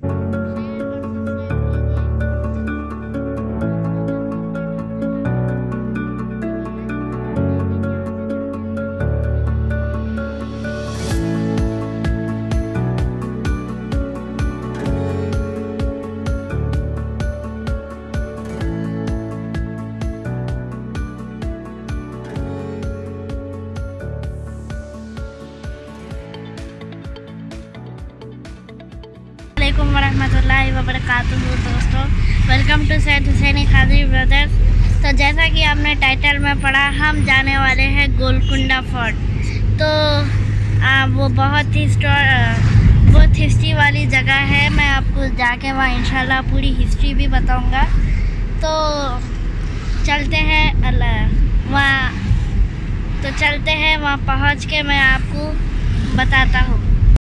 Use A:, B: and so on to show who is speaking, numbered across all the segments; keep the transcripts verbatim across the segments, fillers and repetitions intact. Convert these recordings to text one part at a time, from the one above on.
A: वरहमतुल्लाहि वबरकातुहू। दोस्तों, welcome to Syed Hussaini Qadri brothers. तो जैसा कि आपने टाइटल में पढ़ा, हम जाने वाले हैं गोलकुंडा फोर्ट। तो आ, वो बहुत ही बहुत हिस्ट्री वाली जगह है। मैं आपको जाके वहाँ इंशाल्लाह पूरी हिस्ट्री भी बताऊंगा। तो चलते हैं अल्लाह वहाँ तो चलते हैं वहाँ पहुँच के मैं आपको बताता हूँ।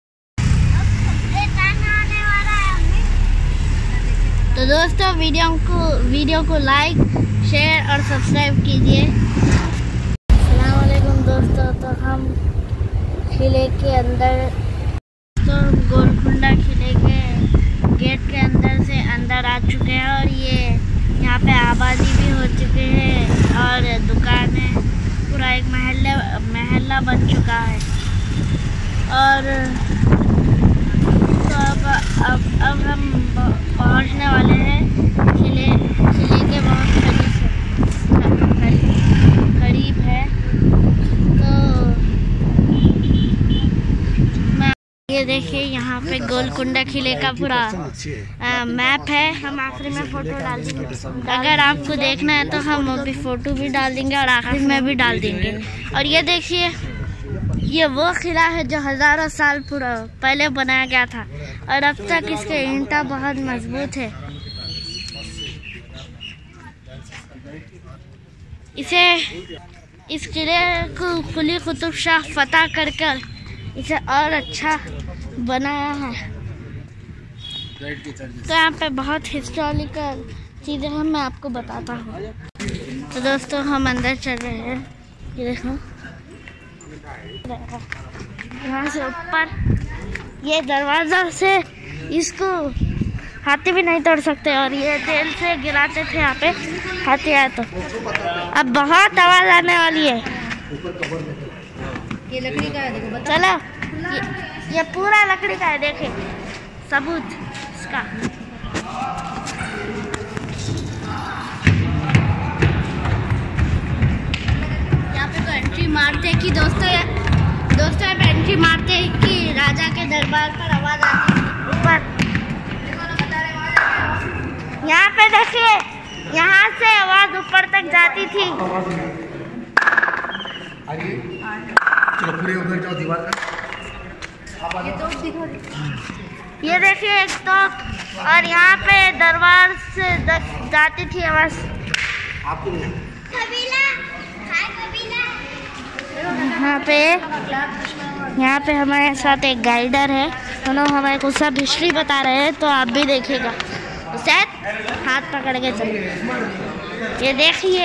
A: तो दोस्तों, वीडियो को वीडियो को लाइक, शेयर और सब्सक्राइब कीजिए। अस्सलाम वालेकुम दोस्तों। तो हम किले के अंदर तो गोलकुंडा किले के गेट के अंदर से अंदर आ चुके हैं और ये यहाँ पे आबादी भी हो चुके हैं और दुकानें, पूरा एक महल्ला महल्ला बन चुका है। और तो अब अब अब हम पहुंचने वाले हैं किले किले के बहुत करीब से करीब है। तो मैं ये देखिए, यहाँ पे गोलकुंडा किले का पूरा आ, मैप है। हम आखिरी में फ़ोटो डाल देंगे। अगर आपको देखना है तो हम अभी फ़ोटो भी डाल देंगे और आखिरी में भी डाल देंगे। और ये देखिए, ये वो किला है जो हज़ारों साल पूरा पहले बनाया गया था और अब तक इसके ईंटा बहुत मजबूत है। इसे इस किले को कुली कुतुब शाह फतह कर कर इसे और अच्छा बनाया है। तो यहाँ पे बहुत हिस्टोरिकल चीज़ें हैं, मैं आपको बताता हूँ। तो दोस्तों, हम अंदर चल रहे हैं। ये देखो, यहाँ से ऊपर ये दरवाज़ा से इसको हाथी भी नहीं तोड़ सकते और ये तेल से गिराते थे यहाँ पे हाथी आए तो। अब बहुत आवाज़ आने वाली है। ये लकड़ी का है, देखो चलो। ये, ये पूरा लकड़ी का है, देखे सबूत इसका। यहाँ पे तो एंट्री मारते कि दोस्तों दोस्तों यहाँ पे एंट्री मारते हैं कि राजा के दरबार पर आवाज़ आती है ऊपर। यहाँ पे देखिए, यहाँ से आवाज़ ऊपर तक जाती थी।
B: चलो पूरे उधर जाओ दीवार का।
A: ये तो ये देखिए एक तोप, और यहाँ पे दरबार से जाती थी आवाज़। यहाँ पे यहाँ पे हमारे साथ एक गाइडर है, दोनों हमारे को सब हिस्ट्री बता रहे हैं। तो आप भी देखिएगा, शायद हाथ पकड़ के चलिए। ये देखिए,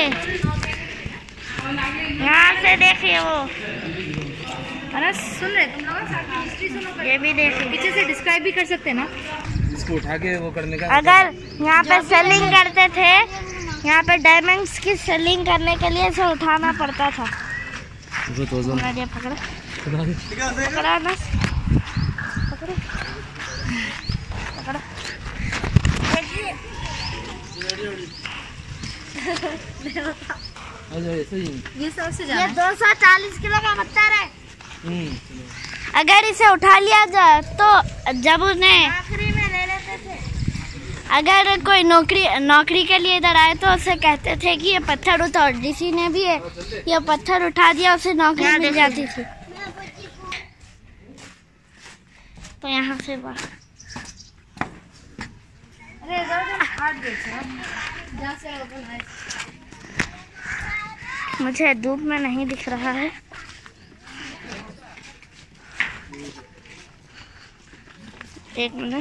A: यहाँ से देखिए वो। अरे सुन रहे तुम लोग, हिस्ट्री सुनो। ये भी देखिए, पीछे से डिस्क्राइब भी कर सकते हैं ना,
B: इसको उठा के वो करने का।
A: अगर यहाँ पे सेलिंग करते थे, यहाँ पे डायमंड्स की सेलिंग करने के लिए इसे उठाना पड़ता था। पकड़ा पकड़ा ना पकड़ो पकड़ो। ये ये दो सौ चालीस किलो का पत्थर है। अगर इसे उठा लिया जाए तो जब उन्हें आखिरी में ले लेते थे, अगर कोई नौकरी नौकरी के लिए इधर आए तो उसे कहते थे कि ये पत्थर उठाओ। किसी ने भी है ये पत्थर उठा दिया, उसे नौकरी मिल जाती थी। तो यहाँ से बाहर मुझे धूप में नहीं दिख रहा है। एक मिनट।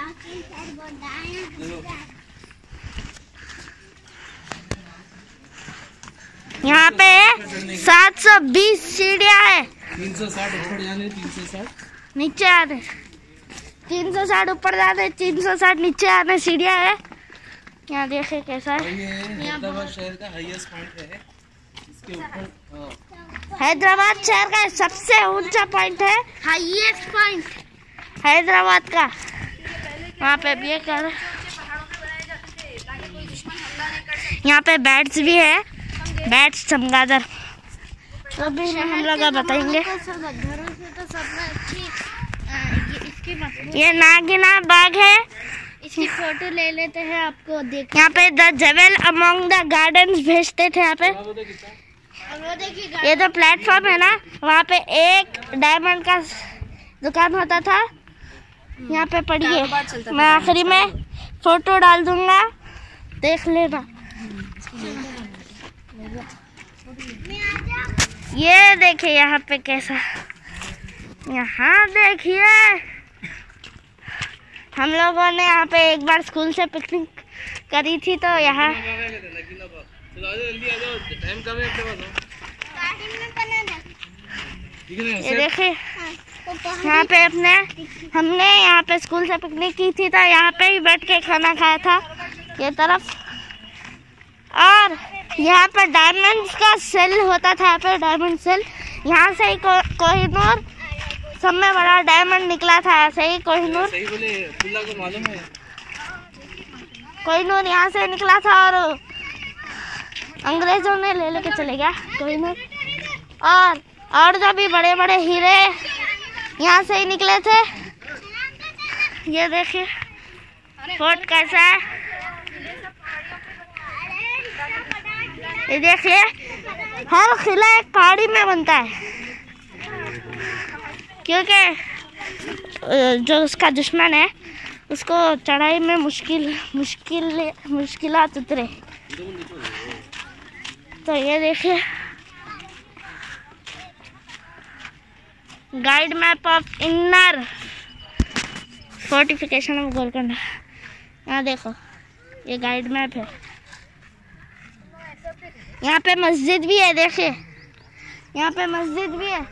A: यहाँ पे सात सौ बीस सीढ़ियाँ है।
B: तीन सौ साठ ऊपर जाने, तीन सौ साठ
A: नीचे आ रहे। तीन सौ साठ ऊपर जाने, तीन सौ साठ नीचे आने सीढ़ियाँ है। यहाँ देखे कैसा है।
C: हैदराबाद शहर का हाईएस्ट पॉइंट है। इसके ऊपर
A: हैदराबाद शहर का सबसे ऊंचा पॉइंट है, हाईएस्ट पॉइंट हैदराबाद का। वहाँ पे भी कर यहाँ पे बैट्स भी है, बैट्स चमगादड़। तो भी हम लोग बताएंगे। ये नागिना बाग है, इसकी फोटो ले लेते हैं आपको देख। यहाँ पे द जेवल अमंग द गार्डन्स भेजते थे। यहाँ पे ये जो प्लेटफॉर्म है ना, वहाँ पे एक डायमंड का दुकान होता था। यहाँ पे पढ़िए, मैं आखिरी में फोटो डाल दूंगा, देख लेना। ये देखिए यहाँ पे कैसा, यहाँ देखिए हम लोगों ने यहाँ पे एक बार स्कूल से पिकनिक करी थी, तो यहाँ ये देखिए यहाँ पे अपने हमने यहाँ पे स्कूल से पिकनिक की थी, तो यहाँ पे ही बैठ के खाना खाया था ये तरफ। और यहाँ पर डायमंड्स का सेल होता था, यहाँ पे डायमंड सेल। यहाँ से ही को, कोहिनूर सब में बड़ा डायमंड निकला था। ऐसे ही कोहिनूर
C: सही बोले, पुल्ला को मालूम है।
A: कोहिनूर यहाँ से निकला था और अंग्रेजों ने ले लेके चले गया कोहिनूर। और और जो भी बड़े बड़े हीरे यहाँ से ही निकले थे। ये देखिए फोर्ट कैसा है, ये देखिए हर किला एक पहाड़ी में बनता है, क्योंकि जो उसका दुश्मन है उसको चढ़ाई में मुश्किल मुश्किल मुश्किलात उतरे। तो ये देखिए guide map of inner fortification of Golconda. यहाँ देखो ये गाइड मैप है। यहाँ पे मस्जिद भी है, देखिए यहाँ पे मस्जिद भी है।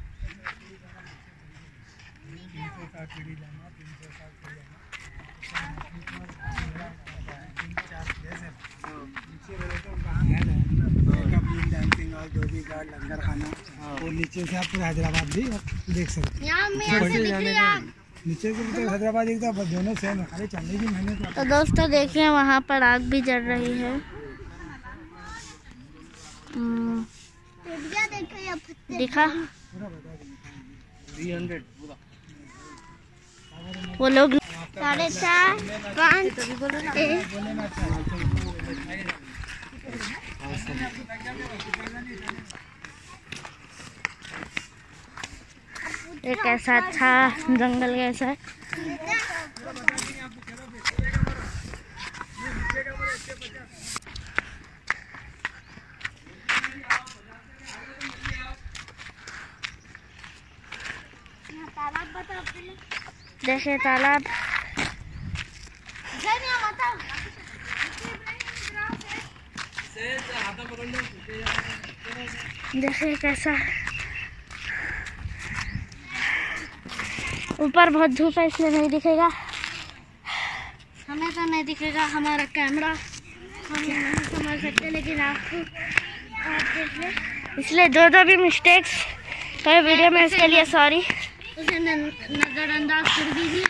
B: लंगर खाना और नीचे से आप पूरा हैदराबाद भी देख सकते हैं। नीचे से तो हैदराबाद दिखता है, दोनों सेम है, खाली चलने की मेहनत।
A: तो दोस्तों देखिए वहाँ पर आग भी जल रही है। दिखा वो लोग साढ़े चार पाँच एक ऐसा अच्छा जंगल कैसा है। देखिए तालाब, देखिए कैसा ऊपर बहुत धूप है इसलिए नहीं दिखेगा, हमें तो नहीं दिखेगा हमारा कैमरा, हम नहीं समझ सकते, लेकिन आपको आप देख ले। इसलिए जो जो भी मिस्टेक्स कई वीडियो में इसके लिए सॉरी, उसे नज़रअंदाज कर दीजिए।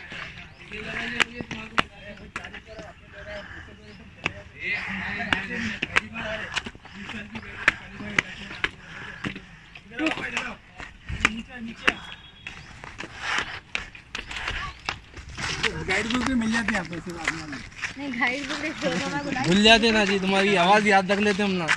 B: गाइड बुक भी मिल जाती है आपको ऐसे बात में।
A: नहीं गाइड बुक
C: भूल जाते ना जी, तुम्हारी आवाज़ याद रख लेते हम ना।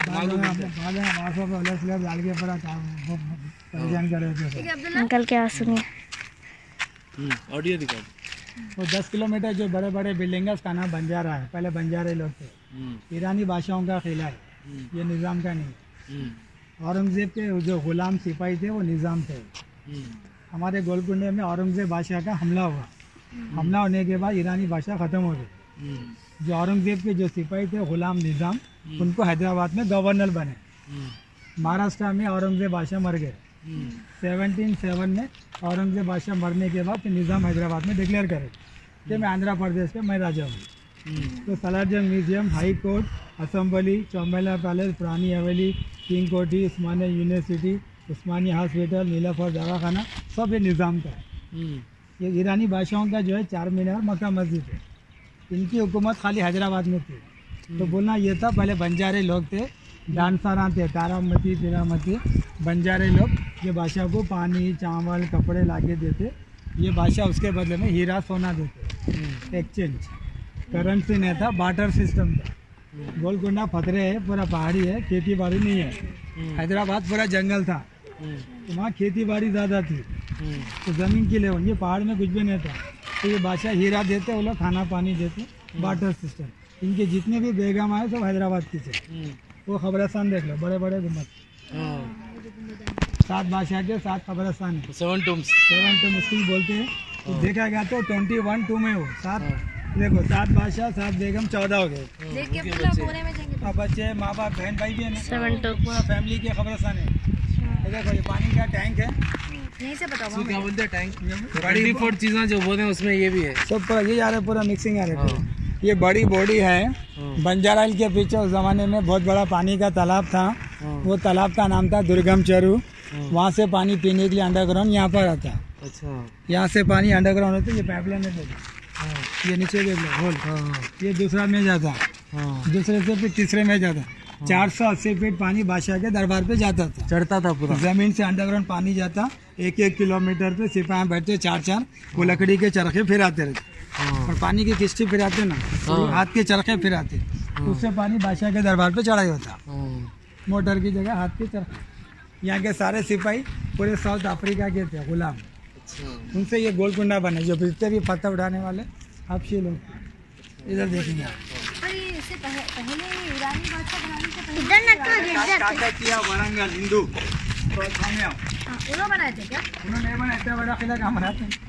A: अंकल क्या सुनिए,
C: ऑडियो दिखाओ।
B: वो दस किलोमीटर जो बड़े बड़े बिल्डिंग है उसका नाम बंजारा है, पहले बंजारे लोग थे, ईरानी बादशाहों का किला है, ये निज़ाम का नहीं। औरंगजेब के जो गुलाम सिपाही थे वो निज़ाम थे। हमारे गोलकुंडे में औरंगजेब बादशाह का हमला हुआ, हमला होने के बाद ईरानी बादशाह ख़त्म हो गए। जो औरंगजेब के जो सिपाही थे गुलाम निज़ाम, उनको हैदराबाद में गवर्नर बने। महाराष्ट्र में औरंगजेब बादशाह मर गए, सेवनटीन सेवन में औरंगजेब बादशाह मरने के बाद फिर निज़ाम हैदराबाद में डिक्लेयर करे कि मैं आंध्र प्रदेश का मैं राजा हूँ। तो Salar Jung museum, high court, assembly, Chowmahalla palace, पुरानी हवेली, किंग कोठी, उस्मानिया यूनिवर्सिटी, उस्मानिया हॉस्पिटल, नीलाफर दवाखाना, सब ये निज़ाम का है। ये ईरानी बादशाहों का जो है चार मीनार, मक्का मस्जिद है। इनकी हुकूमत खाली हैदराबाद में थी। तो बोलना ये था, पहले बंजारे लोग थे, डांसारा थे, तारामती तिरामती बंजारे लोग, ये बादशाह को पानी, चावल, कपड़े लाके देते। ये बादशाह उसके बदले में हीरा सोना देते। एक्सचेंज करेंसी नहीं था, बार्टर सिस्टम था। गोलकुंडा पथरे है, पूरा पहाड़ी है, खेती बाड़ी नहीं है। हैदराबाद पूरा जंगल था, तो वहाँ खेती बाड़ी ज़्यादा थी, तो ज़मीन की लेवल, ये पहाड़ में कुछ भी नहीं था। तो ये बादशाह हीरा देते, वो लोग खाना पानी देते, बार्टर सिस्टम। इनके जितने भी बेगम आए सब हैदराबाद की थे। वो खबरस्तान देख लो, बड़े बड़े गुम्बद, सात बादशाह के सात खबरस्तान है,
C: सेवन टूम्स
B: सेवन टूम इसको बोलते हैं। तो देखा गया तो ट्वेंटी वन टू में हो सात, देखो सात बादशाह सात बेगम चौदह हो गए। अब बच्चे, माँ बाप, बहन भाई भी है ना, पूरा फैमिली के खबरस्तान है। देखो ये पानी का टैंक है,
A: यहीं से बताओ
C: क्या बोलते हैं टैंक, बड़ी फोर चीज़ें जो बोलते हैं उसमें ये भी है।
B: सब पूरा ये आ रहा है, पूरा मिक्सिंग आ रहा है। ये बड़ी बॉडी है, बंजारा हिल के पीछे उस जमाने में बहुत बड़ा पानी का तालाब था। वो तालाब का नाम था दुर्गम चरू। वहाँ से पानी पीने के लिए अंडरग्राउंड यहाँ पर आता।
C: अच्छा,
B: यहाँ से पानी अंडरग्राउंड होता है। ये पाइपलाइन है, ये नीचे देख लो होल, ये दूसरा में जाता, दूसरे से फिर तीसरे में जाता। चार सौ अस्सी फीट पानी बादशाह के दरबार पे जाता था, चढ़ता था पूरा। जमीन से अंडरग्राउंड पानी जाता, एक एक किलोमीटर पे सिपाही बैठते चार चार, वो लकड़ी के चरखे फिराते रहते। और पानी की किश्ती फिराते ना, हाथ के चरखे फिराते, उससे पानी बादशाह के दरबार पे चढ़ाई होता। मोटर की जगह हाथ के चरखे। यहाँ के सारे सिपाही पूरे साउथ अफ्रीका के थे गुलाम। उनसे ये गोलकुंडा बने, जो जितने भी पत्थर उठाने वाले हबशी लोग। इधर देखेंगे काकतिया वरंगल हिंदू
A: बनाए थे क्या?
B: उन्होंने बनाया इतना बड़ा किला कहाँ बनाते हैं?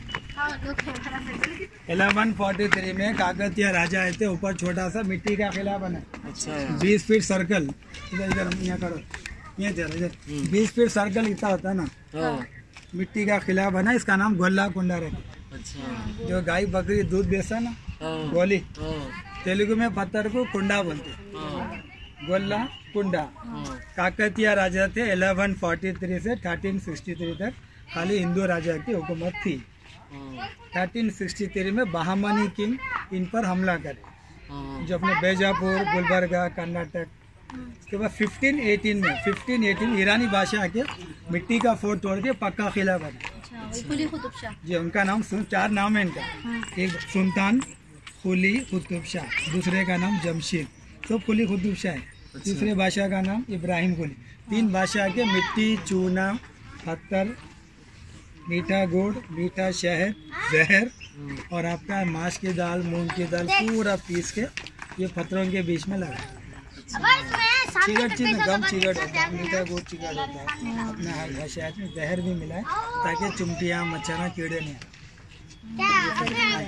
B: इलेवन फोर्टी थ्री में काकतिया राजा आए थे, ऊपर छोटा सा मिट्टी का किला बना। अच्छा, बीस फीट सर्कल, इधर इधर यहाँ करो, ये इधर बीस फीट सर्कल इतना होता है ना, मिट्टी का किला बना। इसका नाम गोला कुंडा रखा। अच्छा, जो गाय बकरी दूध बेचता ना, गोली, तेलुगु में पत्थर को कुंडा बोलते, गोला कुंडा। काकतिया राजा थे, इलेवन फोर्टी थ्री से थर्टीन सिक्सटी थ्री तक खाली हिंदू राजा की हुकूमत थी। थर्टीन सिक्सटी थ्री में बहामनी किंग इन पर हमला करे, जो अपने बेजापुर, गुलबर्गा, कर्नाटक। उसके बाद फिफ्टीन एटीन में फिफ्टीन एटीन ईरानी बादशाह के मिट्टी का फोर्ट तोड़ के पक्का किला बना।
A: कुली कुतुब शाह
B: जी, उनका नाम सुन, चार नाम है इनका। एक सुल्तान कुली कुतुब शाह, दूसरे का नाम जमशीद, तो कुली कुतुब शाह है। तीसरे बादशाह का नाम इब्राहिम कुली। तीन बादशाह के मिट्टी, चूना, पत्थर, मीठा गुड़, मीठा शहद, जहर और आपका माश की दाल, मूंग की दाल पूरा पीस के ये पत्थरों के बीच में लगा। चिगट चीज गम चिगट होता है, मीठा गुड़ चिगट होता है। अपना शहद में जहर भी मिला है ताकि चिमटियाँ, मच्छर, कीड़े नहीं आए।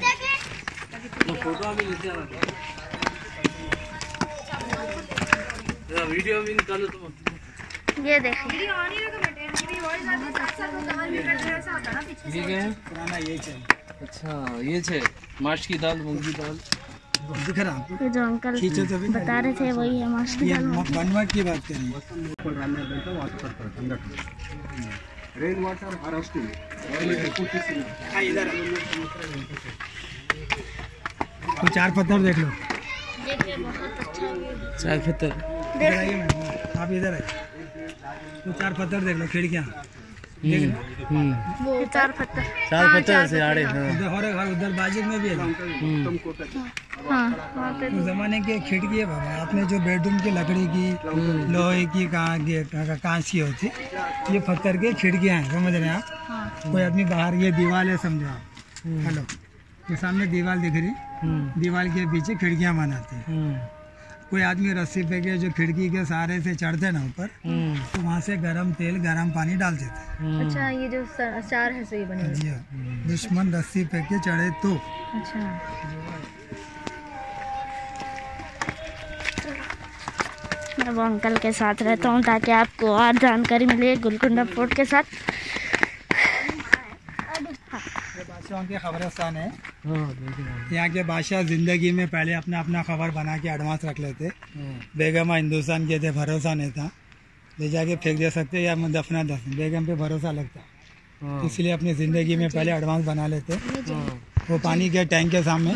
C: वीडियो भी निकालो तुम।
A: ये देखिए,
C: ठीक है,
B: पुराना ये है।
C: अच्छा, ये है माश की दाल, मूंग की दाल
B: दिख रहा आपको?
A: ये जो अंकल
B: खींचो तो भी
A: बता रहे थे वही है माश की
B: ये
A: दाल।
B: बनवाट की बात करेंगे।
D: रेन वाटर हार्वेस्टिंग
B: हाँ, इधर तो चार पत्थर देख लो,
A: देखिए बहुत अच्छा व्यू।
C: चार पत्थर
B: इधर आइए मैम, आप इधर आइए। तो चार पत्थर देख लो, खिड़कियाँ देख लो,
A: वो चार पत्थर,
C: चार पत्थर से आड़े।
B: उधर और घर उधर बाजू में भी है।
A: हाँ वहाँ पे
B: उस जमाने की खिड़की है बाबा। आपने जो बेडरूम की लकड़ी की, लोहे की, कांच की होती, ये पत्थर की खिड़कियाँ हैं, समझ रहे हैं आप? कोई आदमी बाहर, ये दीवार है समझो आप। हेलो, ये सामने दीवार दिख रही, दीवार के पीछे खिड़कियाँ बनाते हैं। कोई आदमी रस्सी पे के जो खिड़की के सहारे से चढ़ते ना ऊपर, तो वहाँ से गरम तेल, गरम पानी डाल देते हैं।
A: अच्छा, ये जो चार है सही बने।
B: जी हाँ, दुश्मन रस्सी पे के चढ़े तो।
A: अच्छा, मैं वो अंकल के साथ रहता हूँ ताकि आपको और जानकारी मिले गोलकुंडा फोर्ट के साथ।
B: बादशाहों के खबरस्तान है। यहाँ के बादशाह जिंदगी में पहले अपना अपना खबर बना के एडवांस रख लेते। बेगम हिंदुस्तान के थे, भरोसा नहीं था, ले जाके फेंक दे सकते या दफना दफन, बेगम पे भरोसा लगता, इसलिए अपनी ज़िंदगी में पहले एडवांस बना लेते। वो पानी के टैंक के सामने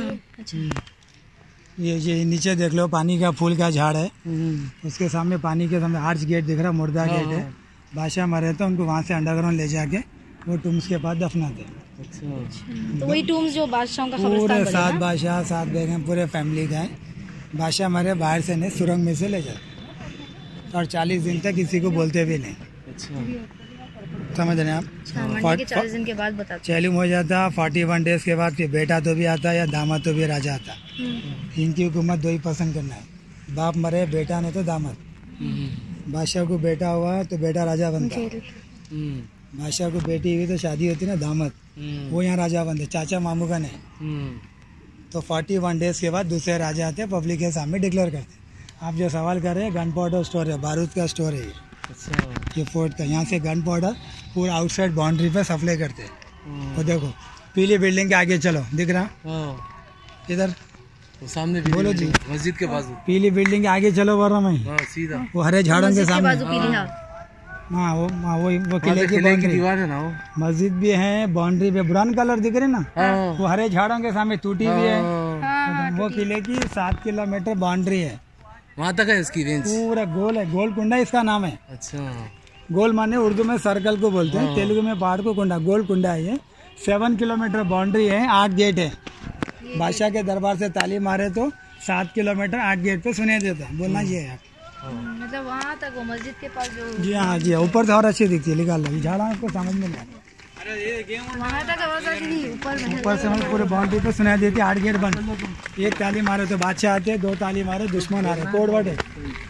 B: ये ये नीचे देख लो, पानी का फूल का झाड़ है, उसके सामने पानी के सामने आर्च गेट दिख रहा, मुर्दा गेट है। बादशाह मरे तो उनको वहाँ से अंडरग्राउंड ले जाके वो टूम्स के पास दफनाते।
A: तो वही टूम्स जो बादशाहों का
B: पूरे सात बादशाह सात बेगम पूरे फैमिली का है। बादशाह मरे बाहर से नहीं, सुरंग में से ले जाते और चालीस दिन तक किसी को बोलते भी नहीं। समझ रहे हैं आप?
A: चालीस दिन के बाद बताते
B: चैलूम हो जाता। फोर्टी वन डेज के बाद फिर बेटा तो भी आता या दामाद तो भी राजा आता। इनकी हुकूमत दो ही पसंद करना है, बाप मरे बेटा नहीं तो दामाद। बादशाह को बेटा हुआ तो बेटा राजा बनता, बादशाह को बेटी हुई तो शादी होती ना दामाद, वो यहाँ राजा बनते, चाचा मामू का नहीं। तो फोर्टी वन डेज के बाद दूसरे राजा आते, पब्लिक के सामने डिक्लेयर करते। आप जो सवाल कर रहे हैं गन पाउडर स्टोर है, बारूद का स्टोर है ये। अच्छा। ये फोर्ट का, यहाँ से गन पाउडर पूरा आउटसाइड बाउंड्री पे सप्लाई करते हैं। वो देखो पीली बिल्डिंग के आगे चलो, दिख रहा इधर
C: सामने
B: बोलो जी,
C: मस्जिद के बाजू
B: पीली बिल्डिंग के आगे चलो बोल रहा मैं,
C: सीधा
B: वो हरे झाड़ों के सामने।
A: हाँ
B: वो वो वो किले की
C: दीवार है ना, वो
B: मस्जिद भी है, बाउंड्री पे ब्राउन कलर दिख रहे ना, वो हरे झाड़ों के सामने टूटी भी है। वो किले की सात किलोमीटर बाउंड्री है,
C: वहाँ तक है इसकी रेंज,
B: पूरा गोल है, गोलकुंडा इसका नाम है।
C: अच्छा।
B: गोल माने उर्दू में सर्कल को बोलते हैं, तेलुगु में पहाड़ को कुंडा, गोलकुंडा है ये। सेवन किलोमीटर बाउंड्री है, आठ गेट है। बादशाह के दरबार से ताली मारे तो सात किलोमीटर आठ गेट पे सुने देता, बोलना ये है।
A: मतलब वहाँ तक वो मस्जिद के पास जो,
B: जी हाँ जी हाँ, ऊपर से और अच्छी दिखती है, निकाल लो झाड़ा, आपको समझ में नहीं आता।
A: वहाँ तक आवाज आती थी, ऊपर
B: ऊपर से हम पूरे बाउंड्री पे सुनाई देती, आठ गेट बंद। एक ताली मारे तो बादशाह आते, दो ताली मारे दुश्मन आ रहे, कोड वर्ड है।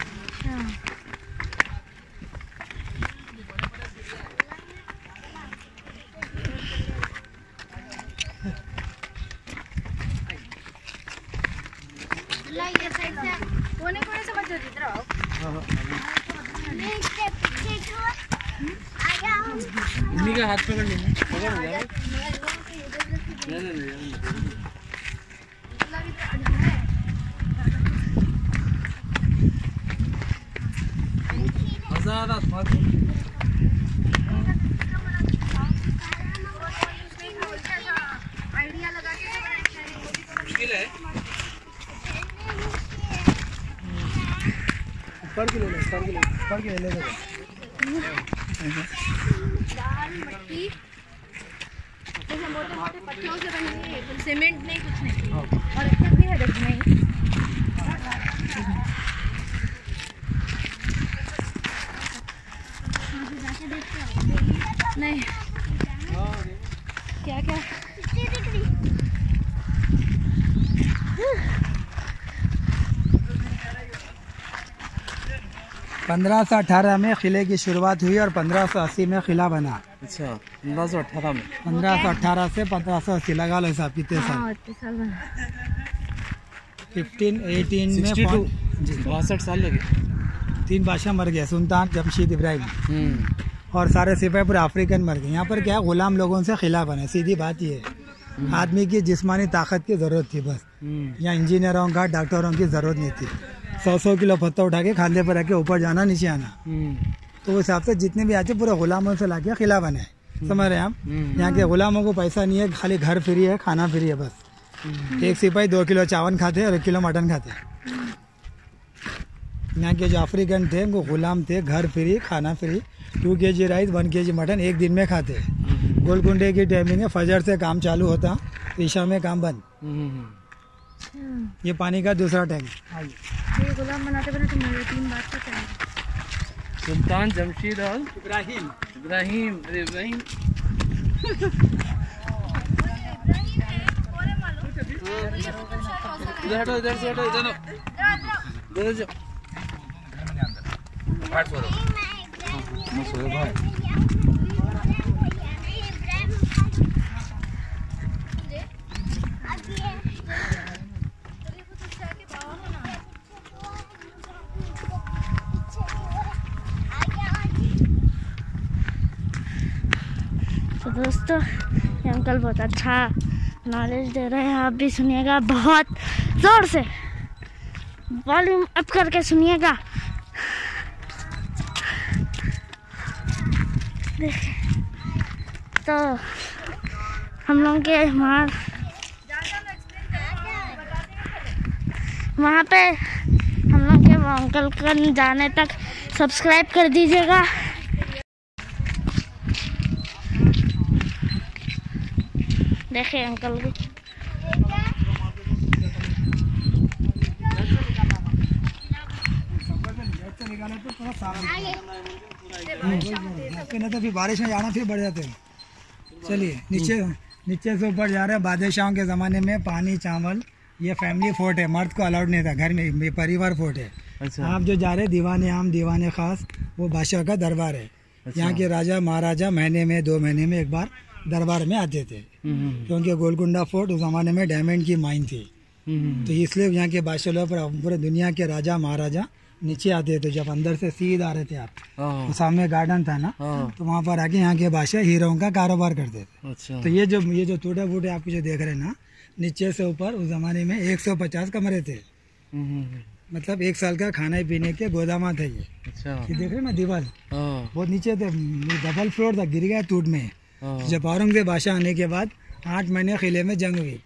C: मम्मी का हाथ पकड़ लेना, पकड़ ले नहीं नहीं हजार
A: आइडिया लगा के
C: मुश्किल है।
B: ऊपर की ले लो, ऊपर की ले लो, ऊपर की ले लो।
A: दाल मट्टी जैसे मोटे मोटे पत्थरों से बनी है, सीमेंट नहीं, कुछ नहीं, और अच्छा भी है देखने में। नहीं क्या क्या
B: पंद्रह सौ अठारह में किले की शुरुआत हुई और पंद्रह सौ अस्सी में किला बना।
C: अच्छा, पंद्रह सौ अठारह में,
B: पंद्रह सौ अठारह से पंद्रह सौ अस्सी लगा लो हिसाब, कितने साल? फिफ्टीन एटीन में
C: बासठ साल लगे।
B: तीन बादशाह मर गए, सुल्तान जमशीद इब्राहिम, और सारे सिपाही पूरे अफ्रीकन मर गए। यहाँ पर क्या गुलाम लोगों से खिला बने, सीधी बात ये है। आदमी की जिस्मानी ताकत की जरूरत थी बस, यहाँ इंजीनियरों का डॉक्टरों की जरूरत नहीं थी। सौ सौ किलो पत्थर उठा के खांधे पर रख के ऊपर जाना नीचे आना, तो उस हिसाब से जितने भी आते पूरे गुलामों से लाके खिला बने। समझ रहे हैं आप? यहाँ के गुलामों को पैसा नहीं है, खाली घर फ्री है, खाना फ्री है बस। एक सिपाही दो किलो चावल खाते और एक किलो मटन खाते। यहाँ के जो अफ्रीकन थे वो गुलाम थे, घर फ्री, खाना फ्री, टू के जी राइस, वन के जी मटन एक दिन में खाते। गोलकुंडे की टाइमिंग है, फजर से काम चालू होता, ईशा में काम बंद। ये पानी का दूसरा टैंक।
A: ये गुलाम बनाते बनाते मेरे तीन बात का क्या
C: सुल्तान जमशीद और
B: इब्राहिम
C: इब्राहिम अरे इब्राहिम इधर हटो, इधर से हटो, इधर इधर जाओ। आठ सौ भाई
A: दोस्तों ये अंकल बहुत अच्छा नॉलेज दे रहे हैं, आप भी सुनिएगा बहुत ज़ोर से, वॉल्यूम अप करके सुनिएगा। देखिए तो हम लोग के वहाँ वहाँ पे हम लोग के वो अंकल को जाने तक सब्सक्राइब कर दीजिएगा। देखिए अंकल को
B: नहीं तो फिर बारिश में जाना फिर बढ़ जाते हैं। चलिए नीचे नीचे से ऊपर जा रहे हैं। बादशाहों के ज़माने में पानी चावल ये फैमिली फोर्ट है, मर्द को अलाउड नहीं था घर में, में परिवार फोर्ट है। अच्छा। आप जो जा रहे हैं दीवाने आम दीवाने खास वो बादशाह का दरबार है। अच्छा। यहाँ के राजा महाराजा महीने में दो महीने में एक बार दरबार में आते थे, क्योंकि गोलकुंडा फोर्ट उस जमाने में डायमंड की माइन थी, तो इसलिए यहाँ के बादशाह लोग पूरे दुनिया के राजा महाराजा नीचे आते थे। जब अंदर से सीधा आ रहे थे आप तो सामने गार्डन था ना, तो वहाँ पर आके यहाँ के बादशाह हीरों का कारोबार करते थे। अच्छा। तो ये जो ये जो टूटे फूटे आपको जो देख रहे हैं ना, नीचे से ऊपर उस जमाने में एक सौ पचास कमरे थे, मतलब एक साल का खाने पीने के गोदामा थे ये। अच्छा। ये देख रहे ना दीवार बहुत नीचे थे, डबल फ्लोर था, गिर गया टूट में। जब औरंगजेब बादशाह आने के बाद आठ महीने किले में जंग हुई।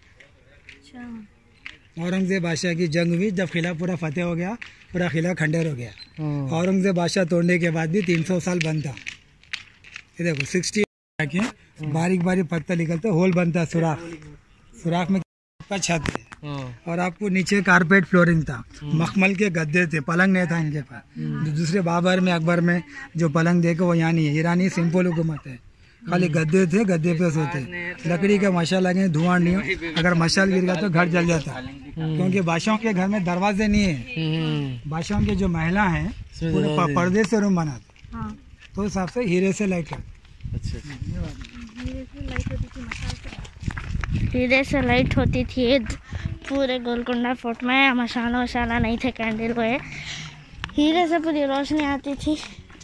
B: औरंगजेब बादशाह की जंग हुई, जब किला पूरा फतेह हो गया, पूरा किला खंडेर हो गया। औरंगजेब बादशाह तोड़ने के बाद भी तीन सौ साल बंद था। ये देखो सिक्सटी बारीक बारीक पत्थर निकलते, होल बनता है, सुराख सुराख में का छत है, और आपको नीचे कारपेट फ्लोरिंग था, मखमल के गद्दे थे, पलंग नहीं था इनके पास। दूसरे बाबर में अकबर में जो पलंग देखे वो यहाँ नहीं है, ईरानी सिंपल हुकूमत है, खाली गद्दे थे, गद्दे पे सोते। लकड़ी का मशाल लगे, धुआं नहीं हो, अगर मशाल गिर गया तो घर जल जाता, क्योंकि बादशाहों के घर में दरवाजे नहीं है। बादशाहों के जो महिला हैं पूरे पर्दे से रूम बनाते, तो हिसाब से हीरे से लाइट करते। हीरे से लाइट होती थी पूरे गोलकुंडा फोर्ट में, मशाला वशाला नहीं थे, कैंडल वो हीरे से पूरी रोशनी आती थी।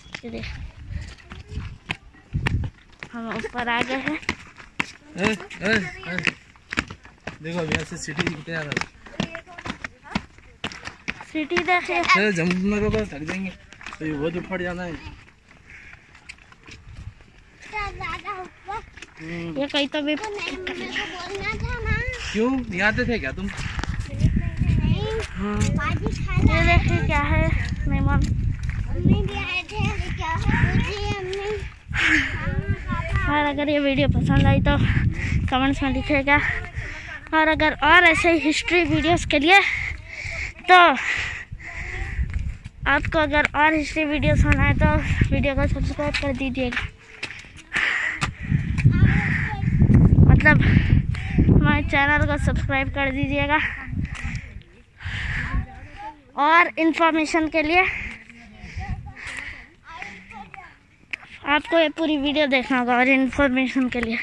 B: हम ऊपर आ गए हैं।
C: ए, ए, ए, देखो अभी ऐसे सिटी दिखते आ रहा है।
A: सिटी देखिए,
C: जंप न करो थक जाएंगे, तो ये बहुत ऊपर जाना है।
A: ये कहीं तो भी
C: क्यों नहीं आते थे क्या तुम?
A: ये देखिए क्या है मेहमान। और अगर ये वीडियो पसंद आई तो कमेंट्स में लिखिएगा, और अगर और ऐसे ही हिस्ट्री वीडियोस के लिए तो आपको अगर और हिस्ट्री वीडियोस होना है तो वीडियो को सब्सक्राइब कर दीजिएगा, मतलब हमारे चैनल को सब्सक्राइब कर दीजिएगा। और इन्फॉर्मेशन के लिए आपको ये पूरी वीडियो देखना होगा, और इन्फॉर्मेशन के लिए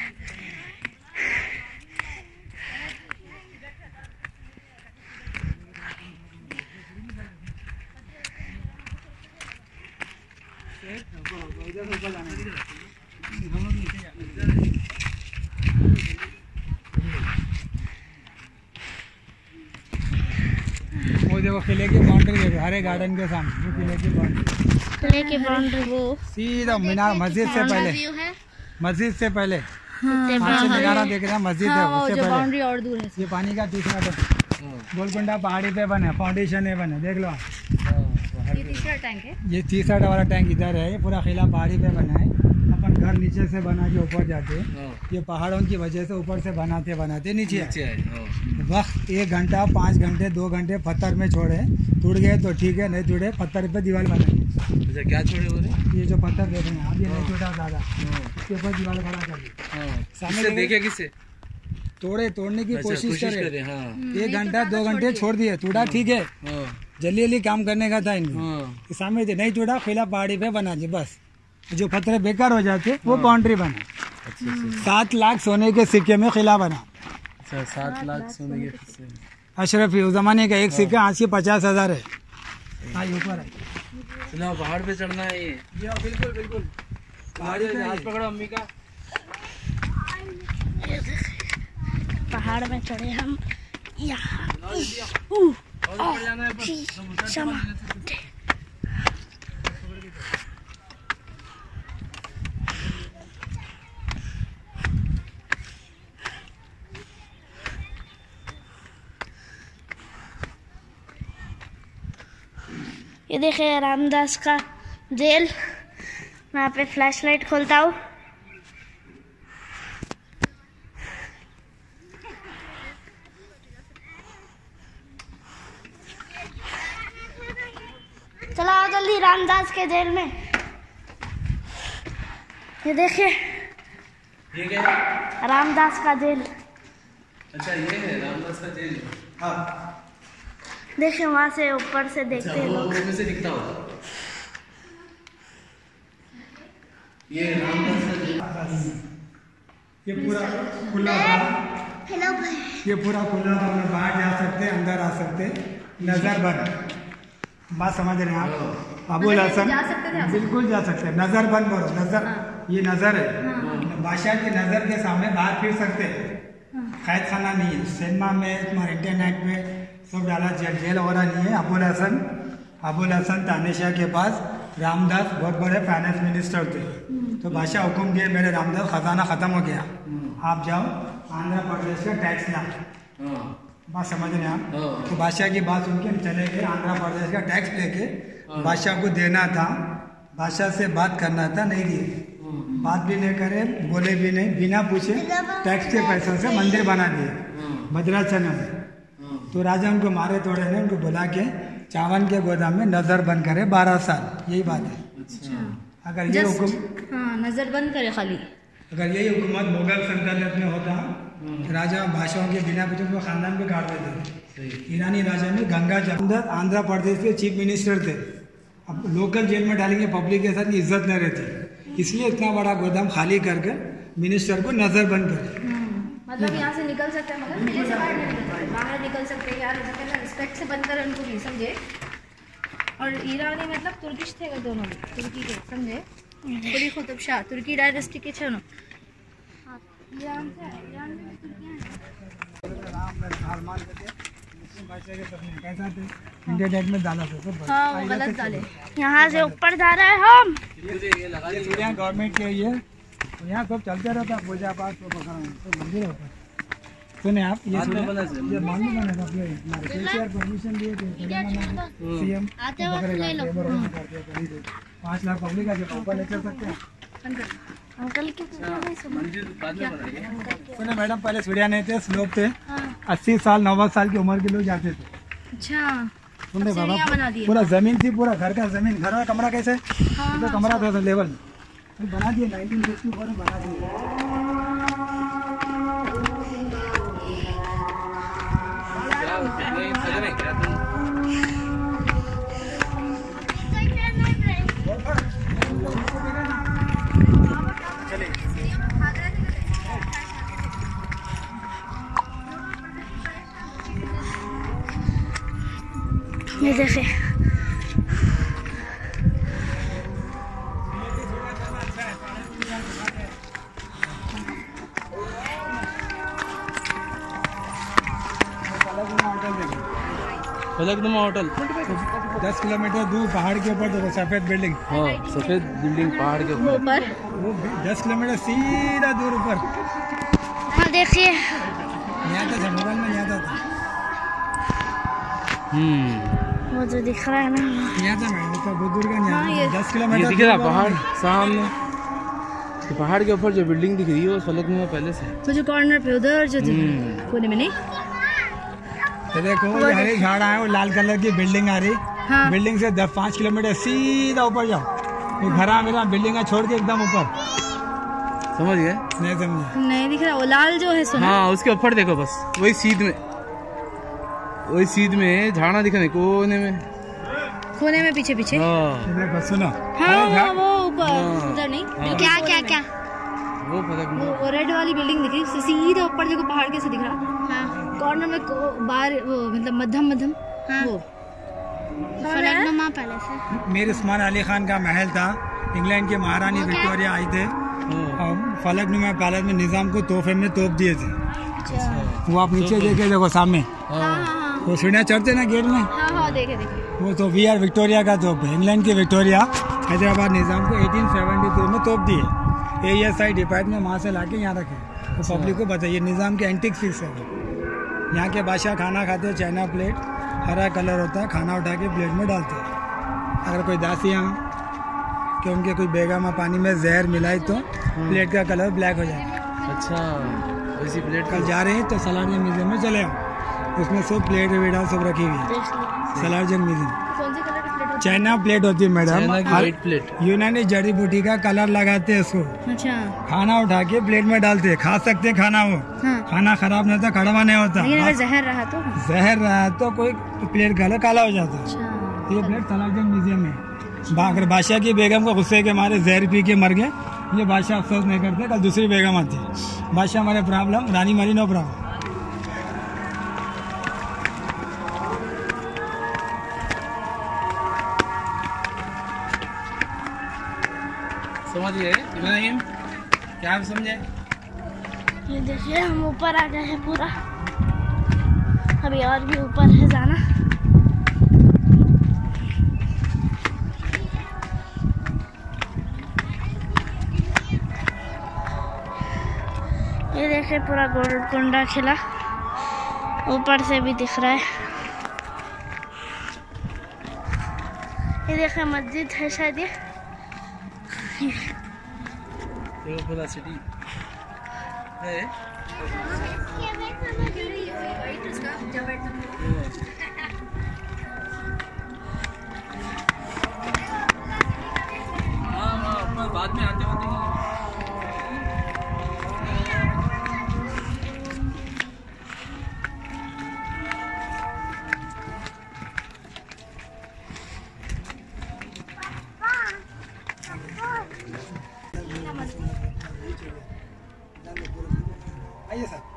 B: वो देखो किले की बाउंड्री देखो, हरे गार्डन के सामने वो किले की बाउंड्री,
A: किले की बाउंड्री वो
B: सीधा मीनार, मस्जिद से पहले, मस्जिद से पहले मीनारा देख रहे हैं, मस्जिद है उससे पहले, और दूर है। ये पानी का तीसरा टैंक गोलकुंडा पहाड़ी पे बने, फाउंडेशन है बने, देख लो। ये तीसरा टैंक है, ये तीसरा वाला टैंक इधर है। ये पूरा किला पहाड़ी पे बना है, अपन घर नीचे से बना के ऊपर जाते, ये पहाड़ों की वजह से ऊपर से बनाते बनाते नीचे आए। वक्त एक घंटा, पाँच घंटे, दो घंटे पत्थर में छोड़े, टूट गए तो ठीक है, नहीं टूटे पत्थर पे दीवार बनाए।
C: अच्छा क्या छोड़े बोले? ये
B: जो पत्थर देख रहे हैं आप, ये नहीं टूटा ज़्यादा, इसके ऊपर दीवार खड़ा कर दी।
C: सामने देखे किसे
B: तोड़े, तोड़ने की कोशिश करे, एक घंटा दो घंटे छोड़ दिए, टूटा ठीक है, जल्दी जल्दी काम करने का था इनको, सामने नहीं टूटा, किला पहाड़ी पे बना दी, बस जो पत्थर बेकार हो जाते वो बाउंड्री बना। सात लाख सोने के सिक्के में किला बना।
C: अच्छा सात लाख सोने के सिक्के,
B: अशरफी उस जमाने का एक सिक्का आज की पचास हजार है। हाँ ऊपर है,
C: चलो पहाड़ पे चढ़ना है ये।
B: बिल्कुल बिल्कुल,
C: हाथ पकड़ो अम्मी का।
A: पहाड़ में चढ़े हम यहाँ। ये देखिए रामदास का जेल। मैं यहाँ पे फ्लैश लाइट खोलता हूँ। चलो आओ जल्दी रामदास के जेल में। ये देखिए
C: ये क्या है?
A: रामदास का जेल।
C: अच्छा ये है रामदास का जेल। हाँ
A: देखिए वहाँ से ऊपर से देखते हैं लोग।
C: उसमें से दिखता होगा। ये रामदास का जेल।
B: ये पूरा खुला था।
A: हेलो भाई।
B: ये पूरा खुला था, हम बाहर जा सकते, अंदर आ सकते, नजर बंद। बात समझ रहे हैं आप? अबुल हसन बिल्कुल जा सकते, नजर बंद करो। नजर ये नजर है, बादशाह की नजर के सामने बाहर फिर सकते। कैद खाना नहीं है, सिनेमा में तुम्हारे इंटरनेट में सब डाला, जेल वगैरह नहीं है। अबुल हसन अबुल हसन तानिशाह के पास रामदास बहुत बड़े फाइनेंस मिनिस्टर थे, तो बादशाह हुक्म दिए मेरे रामदास खजाना ख़त्म हो गया, आप जाओ आंध्र प्रदेश का टैक्स लाओ। बात समझ रहे हैं आप? तो बादशाह की बात सुन के चले गए, आंध्र प्रदेश का टैक्स लेके बादशाह को देना था, बादशाह से बात करना था, नहीं दिए। बात भी नहीं करे, बोले भी नहीं, बिना पूछे टैक्स के पैसों से मंदिर बना दिए भद्राचलम। तो राजा उनको मारे तोड़े ने, उनको बुला के चावल के गोदाम में नजर बंद करे बारह साल। यही बात है।
A: अच्छा।
B: अगर ये हुक्म
A: हाँ नजर बंद करे खाली।
B: अगर यही हुकूमत मुगल सल्तनत में होता, राजा बादशाहों के बिना पूछे उनको खानदान पे काट देते। ईरानी राजा में गंगा जमदर आंध्र प्रदेश के चीफ मिनिस्टर थे। अब लोकल जेल में डालेंगे, पब्लिक के साथ इज्जत नहीं रहती, इसलिए इतना बड़ा गोदाम खाली करके मिनिस्टर को नजर बंद करे।
E: मतलब यहाँ से निकल सकते हैं, मगर किले से बाहर नहीं निकल सकते, बाहर निकल सकते हैं यार, मतलब ना रिस्पेक्ट से बंद करें उनको भी, समझे। और ईरानी मतलब तुर्किश थे दोनों भी, तुर्की के, समझे। कुली कुतुब शाह तुर्की डायनेस्टी के छे। ईरान से ईरान में
B: इंटरनेट में डाला था,
E: हाँ वो गलत डाले।
A: यहाँ से ऊपर जा रहे हैं हम।
B: ये गवर्नमेंट के ये यहाँ सब चलते रहता, पूजा पाठ तो मंदिर होता है। सुने आप, ये सुने ये मालूम है ना, केसीआर परमिशन दिए थे सीएम, पाँच लाख पब्लिक है जो ऊपर ले चल सकते हैं।
A: अंकल की
B: सुने मैडम, पहले सीढ़ियाँ नहीं थे, स्लोप थे, अस्सी साल नब्बे साल की उम्र के लोग जाते थे।
E: अच्छा
B: सुनते
E: बना
B: बाबा,
E: दिए।
B: पूरा जमीन थी, पूरा घर का जमीन, घर का कमरा कैसे तो कमरा था लेवल बना दिए, नाइनटीन फिफ्टी फोर में बना दिए।
A: ये देखे
C: फलकनुमा होटल
B: दस किलोमीटर दूर पहाड़ के ऊपर देखो सफेद बिल्डिंग।
C: हाँ सफेद बिल्डिंग पहाड़ के ऊपर,
E: ऊपर
B: वो दस किलोमीटर सीधा दूर ऊपर।
A: हाँ देखिए
B: यहाँ था मोबाइल में, यहाँ था
C: हम्म
A: वो जो दिख रहा है ना,
B: यहाँ था मैं तो बहुत दूर का नहीं,
E: हाँ, ये-
B: दस
C: ये
B: किलोमीटर
C: दिख रहा
B: दूर
C: पहाड़
B: का।
C: सामने, तो पहाड़ के ऊपर जो बिल्डिंग दिख रही है वो फलकनुमा पैलेस है।
E: वो जो कॉर्नर पे उधर जो
C: हम्म।
E: कोने में नहीं।
B: तो देखो ये हरे झाड़ आए, वो लाल कलर की बिल्डिंग आ रही,
E: हाँ।
B: बिल्डिंग से दस पाँच किलोमीटर सीधा ऊपर जाओ, ये घरा मेरा बिल्डिंग छोड़ के एकदम ऊपर।
C: समझ गए?
B: नहीं समझे?
E: नहीं दिख रहा, वो लाल जो है सुना।
C: हाँ उसके ऊपर देखो, बस वही सीध में, वही सीध में झाड़ा दिख रहे कोने में।
E: कोने में पीछे पीछे।
C: हाँ
B: देखो सुनो,
E: हाँ हाँ, वो ऊपर
C: हाँ।
E: उधर नहीं।
C: हाँ।
A: क्या क्या क्या
C: वो फलकनुमा।
E: वो वो रेड वाली बिल्डिंग दिख रही है, सीधा ऊपर देखो पहाड़ कैसे दिख रहा।
A: हाँ
E: कॉर्नर में को- बाहर वो मतलब मध्यम मध्यम
A: हाँ।
E: वो
A: फलकनुमा पैलेस है।
B: मीर उस्मान अली खान का महल था, इंग्लैंड की महारानी विक्टोरिया आई थे
C: हाँ।
B: और फलकनुमा पैलेस में निज़ाम को तोहफे में तोप दिए थे।
E: अच्छा
B: वो आप नीचे देखे देखो सामने,
E: हाँ हाँ हाँ
B: वो सीढ़ियाँ चढ़ते ना गेट में,
E: हाँ हाँ देखे देखे
B: वो तो वी आर विक्टोरिया का तोप है। इंग्लैंड की विक्टोरिया हैदराबाद निज़ाम को अठारह सौ तिहत्तर में तोप दी है। ए एस आई डिपार्टमेंट में वहाँ से लाके यहाँ रखे, तो पब्लिक को बताइए निज़ाम के एंटीक पीस है। यहाँ के बादशाह खाना खाते हैं, चाइना प्लेट, हरा कलर होता है, खाना उठा के प्लेट में डालते हैं। अगर कोई दासियाँ कि उनके कोई बेगम पानी में जहर मिलाई तो प्लेट का कलर ब्लैक हो जाएगा।
C: अच्छा वैसी प्लेट
B: कल जा रहे हैं तो सलारजंग म्यूजियम में चले आओ, उसमें सब प्लेट वेड़ा सब रखी हुई है। सलारजंग म्यूजियम
E: कौन सी कलर की प्लेट होती
B: चाइना प्लेट होती है मैडम,
C: चाइना की व्हाइट प्लेट।
B: यूनानी जड़ी बूटी का कलर लगाते हैं उसको,
E: है? अच्छा
B: खाना उठा के प्लेट में डालते हैं, खा सकते हैं खाना, वो
E: हाँ
B: खाना खराब नहीं होता, कड़वा नहीं होता।
E: लेकिन अगर जहर रहा तो
B: जहर रहा तो कोई प्लेट कलर काला हो जाता है।
E: अच्छा
B: ये प्लेट सलारजंग म्यूजियम में। बा- अगर बादशाह की बेगम को गुस्से के मारे जहर पी के मर गए, ये बादशाह अफसोस नहीं करते, कल दूसरी बेगम आती है, बादशाह हमारे प्रॉब्लम, रानी मरी नो प्रॉब्लम।
C: समझिए इब्राहिम, क्या आप समझे?
A: ये देखिए हम ऊपर आ गए हैं पूरा, अभी और भी ऊपर है जाना। ये देखिए पूरा गोलकुंडा खिला ऊपर से भी दिख रहा है। ये देखिए मस्जिद है शायद, ये
C: देखो पूरा सिटी है। हाँ हाँ अपना बाद में आते होते हैं।
B: आइए सर,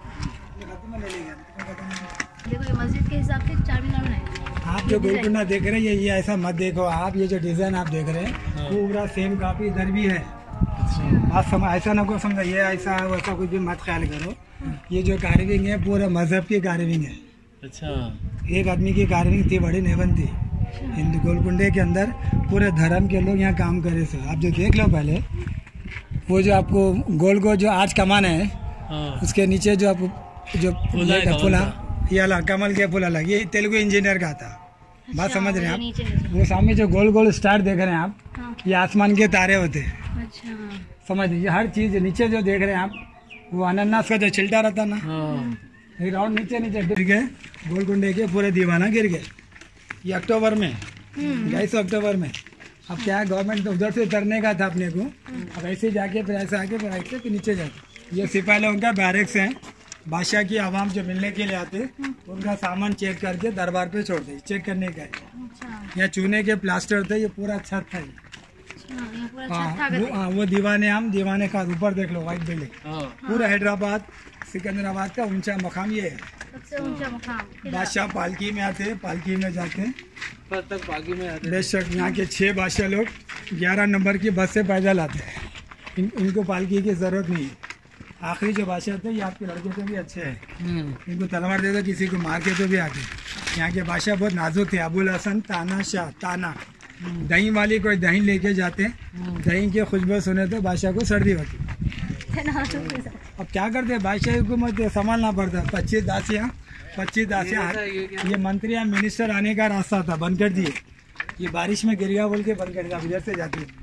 E: देखो ये मस्जिद के हिसाब से चार मीनार बनाए।
B: आप जो गोलकुंडा देख रहे हैं ये ये ऐसा मत देखो आप, ये जो डिजाइन आप देख रहे हैं पूरा सेम कॉपी इधर भी है। आप समझ ऐसा ना को समझ, ये ऐसा वैसा कुछ भी मत ख्याल करो। ये जो कार्विंग है पूरा मजहब की कार्विंग है।
C: अच्छा
B: एक आदमी की कार्विंग इतनी बड़ी नहीं बनती। हिंदू गोलकुंडे के अंदर पूरे धर्म के लोग यहाँ काम करे से। आप जो देख लो पहले, वो जो आपको गोल गोल जो आज कमान है,
C: हाँ
B: उसके नीचे जो आपको जो
C: फूला है कमल
B: फूला
C: का।
B: ये अलग कमल के फूल अलग, ये तेलुगु इंजीनियर का था। बात समझ रहे हैं आप?
E: नीचे है।
B: वो सामने जो गोल गोल स्टार देख रहे हैं आप,
E: हाँ
B: ये आसमान के तारे होते हैं।
E: अच्छा
B: समझ लीजिए हर चीज नीचे जो देख रहे हैं आप, वो अनानास का जो छिलटा रहता ना,
C: हाँ
B: एक राउंड नीचे नीचे गिर गए, गोलकुंडे के पूरे दीवाना गिर गए। ये अक्टूबर में, बाईस अक्टूबर में। अब क्या है, गवर्नमेंट तो उधर से उतरने का था अपने को, अब ऐसे जाके फिर ऐसे आके फिर ऐसे फिर नीचे जाके। ये सिपाही लोगों का बैरक्स है। बादशाह की आवाम जो मिलने के लिए आते, उनका सामान चेक करके दरबार पे छोड़ दे, चेक करने का है।
E: अच्छा
B: यहाँ चूने के प्लास्टर थे, ये पूरा छत था ये।
E: अच्छा ये पूरा छत
B: हाँ
E: था
B: वो,
E: करके।
B: हाँ, वो दीवाने हम दीवाने का ऊपर देख लो, व्हाइट बिल्डिंग।
C: हाँ
B: पूरा हैदराबाद सिकंदराबाद का ऊंचा मकाम ये है।
E: सबसे ऊंचा मुकाम किला।
B: बादशाह पालकी में आते, पालकी में जाते।
C: पर तक बागी में आते थे।
B: बेशक यहाँ के छह बादशाह लोग ग्यारह नंबर की बस से पैदल आते हैं। इन, इनको पालकी की जरूरत नहीं है। आखिरी जो बादशाह थे ये आपके लड़के से भी अच्छे हैं,
C: हम्म
B: इनको तलवार दे दो किसी को मार के तो भी आते। यहाँ के बादशाह बहुत नाजुक थे। अबुल हसन ताना शाह, ताना दही वाली कोई दही लेके जाते, दही की खुशबू सुने तो बादशाह को सर्दी होती। अब क्या करते, बादशाह की हुकूमत है, संभालना पड़ता। पच्चीस दासियाँ पच्चीस दासियाँ
C: ये ये क्या?
B: ये मंत्री या मिनिस्टर आने का रास्ता था, बंद कर दिए। ये बारिश में गिर गया बोल के बंद कर दिया, अब इधर से जाती है।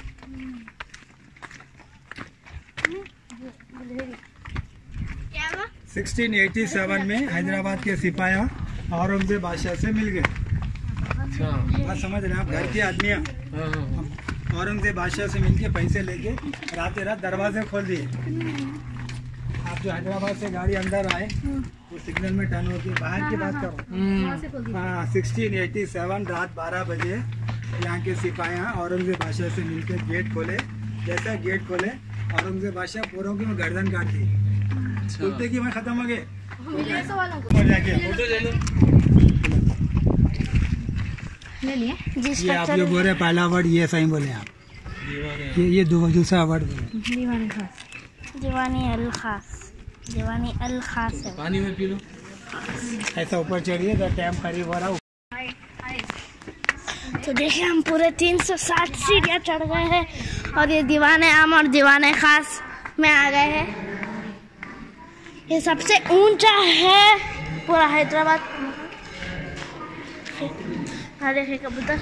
B: सोलह सौ सत्तासी में हैदराबाद के सिपाही औरंगजेब बादशाह से मिल गए।
C: अच्छा
B: बात समझ रहे हैं आप? घर के आदमियाँ
C: हाँ हाँ
B: औरंगजेब बादशाह से मिलके पैसे लेके रात रात दरवाजे खोल दिए। आप जो हैदराबाद से गाड़ी अंदर आए, वो सिग्नल में टर्न होती है, बाहर की बात करो।
E: वहाँ से खोल दिया।
B: हाँ सोलह सौ सत्तासी रात बारह बजे यहाँ के सिपाही औरंगजेब बादशाह से मिलकर गेट खोले। जैसा गेट खोले, औरंगजेब बादशाह पूरों की गर्दन काट दी। बोलते कि मैं खत्म हो गए,
E: मिले सौ वालों को
B: हो जाके
C: फोटो ले लो।
E: ले लिए।
A: जिस
B: ये आप जो बोल रहे पहला वर्ड ये सही बोले आप,
C: दीवार है।
B: ये ये दो दूसरा वर्ड बोले।
E: दीवानी खास।
A: दीवानी अल खास। दीवानी अल खास है।
C: पानी में पी लो।
B: ऐसा ऊपर चढ़िए तो टाइम करीब हो रहा।
A: तो देखिए हम पूरे तीन सौ साठ सीढ़ियाँ चढ़ गए हैं और ये दीवाने आम और दीवाने खास में आ गए हैं। ये सबसे ऊंचा है पूरा हैदराबाद। हाँ देखिए कबूतर।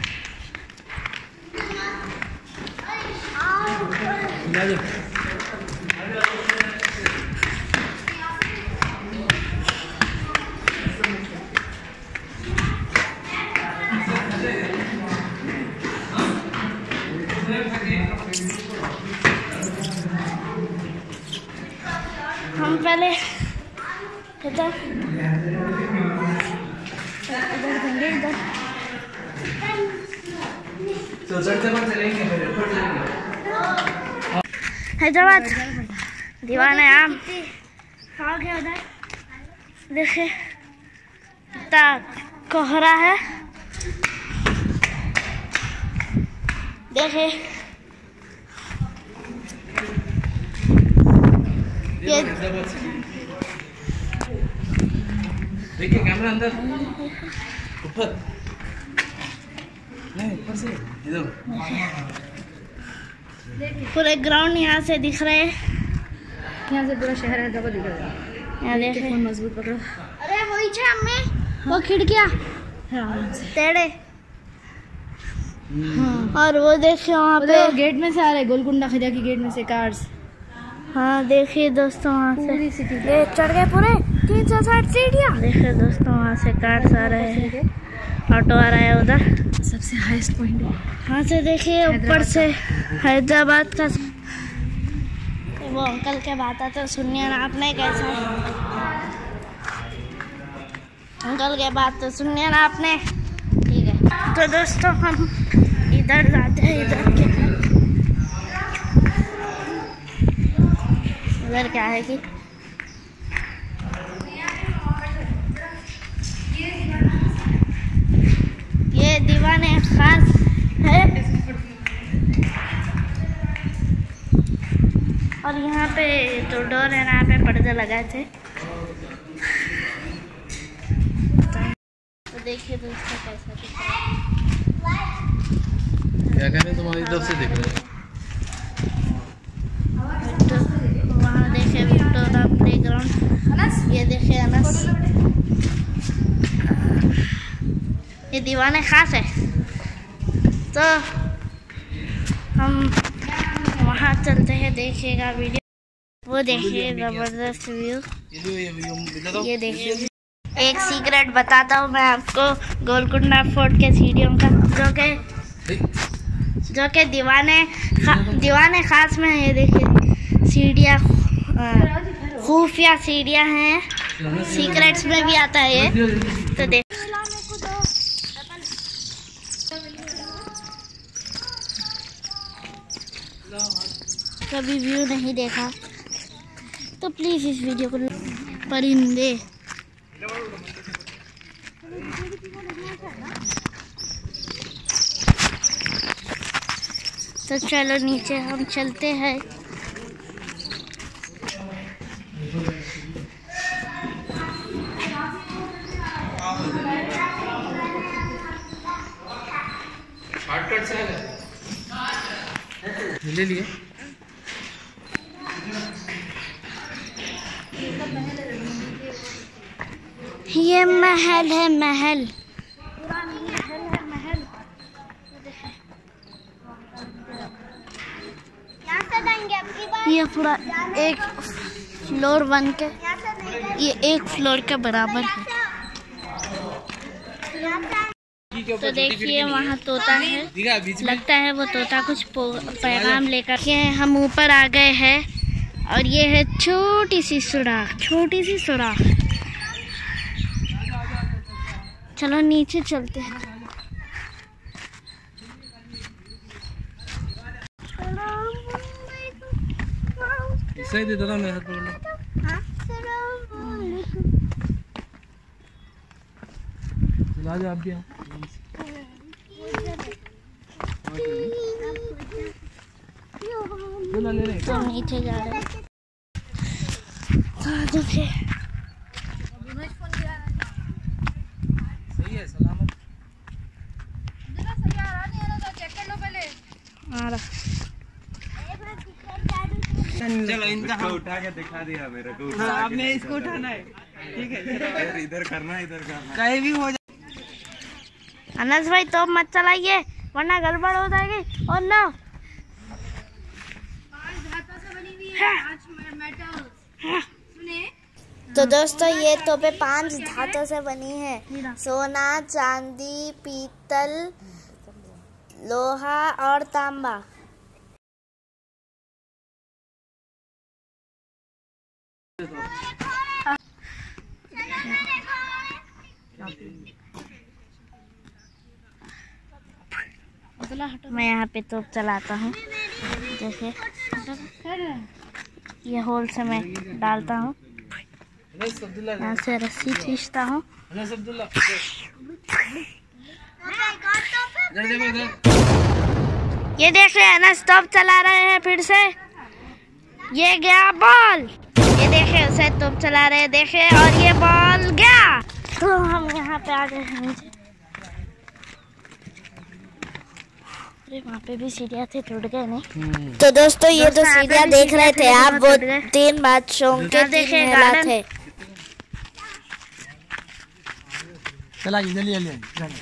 A: हम पहले इधर इधर देंगे इधर
C: तो चढ़ते पर चलेंगे फिर ऊपर चलेंगे।
A: हैदराबाद दीवाने आम आ गया उधर। देखिए इतना कोहरा है। देखिए ये
C: देखिए कैमरा अंदर ऊपर नहीं ऊपर से इधर
A: पूरे ग्राउंड यहाँ से दिख रहे हैं।
E: यहाँ से पूरा शहर हैदराबाद दिख रहा है।
A: यहाँ देखिए
E: फोन मजबूत पकड़ो।
A: अरे वही छे हमें वो खिड़कियाँ
E: आराम से।
A: टेढ़े। और वो देखिए वहाँ पे
E: तो गेट में से आ रहे गोलकुंडा खजा की गेट में से कार्स।
A: हाँ देखिए दोस्तों वहाँ से
E: पूरी सिटी
A: ये चढ़ गए पूरे तीन सौ साठ सीढ़ियाँ। देखिए दोस्तों वहाँ से कार्स आ रहे हैं। ऑटो आ रहा है उधर
E: सबसे हाईएस्ट पॉइंट है।
A: वहाँ से देखिए ऊपर से हैदराबाद का वो अंकल के बात आते सुनिए ना आपने कैसा अंकल के बात तो सुनिए ना आपने। ठीक है तो दोस्तों हम इधर जाते हैं। इधर क्या है इधर क्या है कि ये दीवाने खास है और यहाँ पे जो डोर है ना यहाँ पे पर्दे लगाए थे। तो देखिए दोस्तों कैसा दिख रहा है।
C: क्या कह रहे हैं तुम्हारी तरफ से दिख रहे हैं।
A: तो वहाँ देखिए विक्टोरिया प्लेग्राउंड। ये देखिए अनस ये दीवाने खास है। तो हम वहाँ चलते हैं देखिएगा वीडियो। वो देखिए जबरदस्त व्यू। ये देखिए एक सीक्रेट बताता हूँ मैं आपको गोलकुंडा फोर्ट के सीढ़ियों का जो के जो के दीवाने खा, दीवाने खास में है। ये देखिए सीढ़ियाँ खुफिया सीढ़ियाँ हैं। सीक्रेट्स में भी आता है ये। तो देख कभी व्यू नहीं देखा तो प्लीज़ इस वीडियो को परिंदे तो चलो नीचे हम चलते हैं।
C: शॉर्टकट से ले लिए।
A: ये महल है महल महल है ये पूरा एक फ्लोर बन के ये एक फ्लोर के बराबर है। तो देखिए वहाँ तोता है। लगता है वो तोता कुछ पैगाम लेकर के हम ऊपर आ गए हैं और ये है छोटी सी सुराख छोटी सी सुराख। चलो नीचे चलते हैं।
C: सही दे दादा मैं हाथ पकड़ लो। चला जाओ आप भी।
A: तो नीचे जा रहे हैं। देखिए
C: सही है सलामत।
E: सही आ रहा नहीं है ना, तो चेक कर लो पहले।
A: आ रहा।
C: चलो इनका
D: इसको उठा के दिखा दिया मेरे को।
C: हाँ, आपने इसको उठाना है, ठीक है।
D: इधर इधर करना इधर करना
C: कहीं भी हो जाए।
A: अनस भाई तो मत चलाइए वरना गड़बड़ हो जाएगी। और ना तो दोस्तों ये तोपे पांच धातों से बनी है। सोना, चांदी, पीतल, लोहा और तांबा। मैं यहाँ पे तोप चलाता हूँ। देखिए ये होल से मैं डालता हूँ, यहाँ से रस्सी खींचता हूँ। ये देखिए अनस तोप चला रहे हैं फिर से। ये गया बॉल, ये देखिए उसे तोप चला रहे हैं, देखिए, और ये बॉल गया। तो हम यहाँ पे आ गए हैं नीचे। अरे वहाँ पे भी सीढ़ियाँ थे, टूट गए नहीं। तो दोस्तों ये तो सीढ़ियाँ देख रहे थे आप, वो तीन बादशाहों के तीन महल थे।
B: चला जल्दी जल्दी।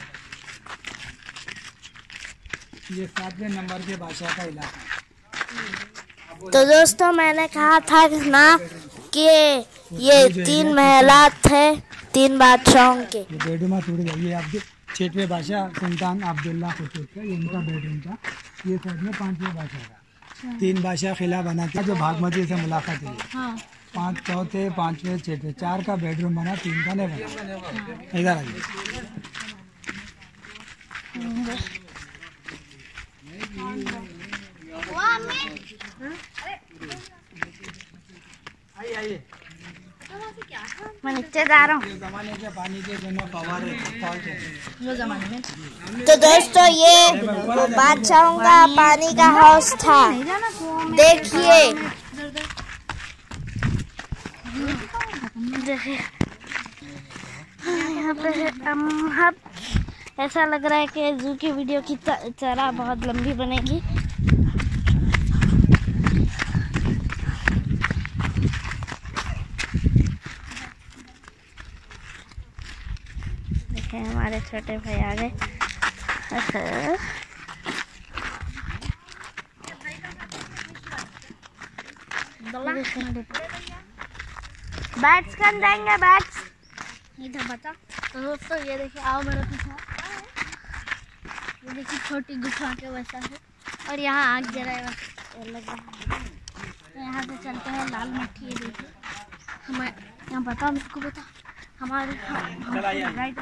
B: ये सातवें नंबर के बादशाह का इलाका।
A: तो दोस्तों मैंने कहा था ना कि ये तीन महलात थे तीन बादशाहों के।
B: ये बेडरूम टूट गया। ये आपके छठवें बादशाह सुल्तान अब्दुल्ला कुतुब का, ये इनका बेडरूम था। ये साइड में पांचवें बादशाह का। तीन बादशाह किला बना था जो भागमती से मुलाकात हुई। हाँ। पांच चौथे, पांचवें, छठवें, चार का बेडरूम बना, तीन का नहीं बना। इधर आइए। आइए आइए।
A: मैं नीचे जा रहा हूँ।
B: जमाने के पानी के दोनों फव्वारे
E: वो जमाने में।
A: तो दोस्तों ये बादशाहों का पानी का हाउस था। देखिए देखिए यहाँ पे हम ऐसा लग रहा है कि जू की वीडियो की तरह बहुत लंबी बनेगी। देखें हमारे छोटे भाई आ गए। बैट्स कौन जाएंगे? बैट्स इधर बता। तो दोस्तों ये देखिए, आओ मेरे पीछे। ये देखिए छोटी गुफा के वैसा है, और यहाँ आग जला है लगा। तो यहाँ से चलते हैं लाल मट्टी। ये देखिए हमें यहाँ बता, मेरे को बता हमारे राइट।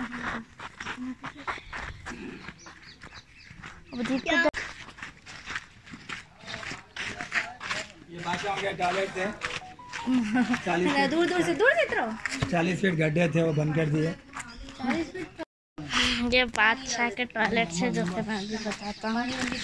B: ये बादशाह के टॉयलेट थे।
E: दूर दूर से दूर से रहो।
B: चालीस फीट गड्ढे थे, वो बंद कर दिए।
A: ये बादशाह के टॉयलेट से जो मैं अभी बताता हूँ।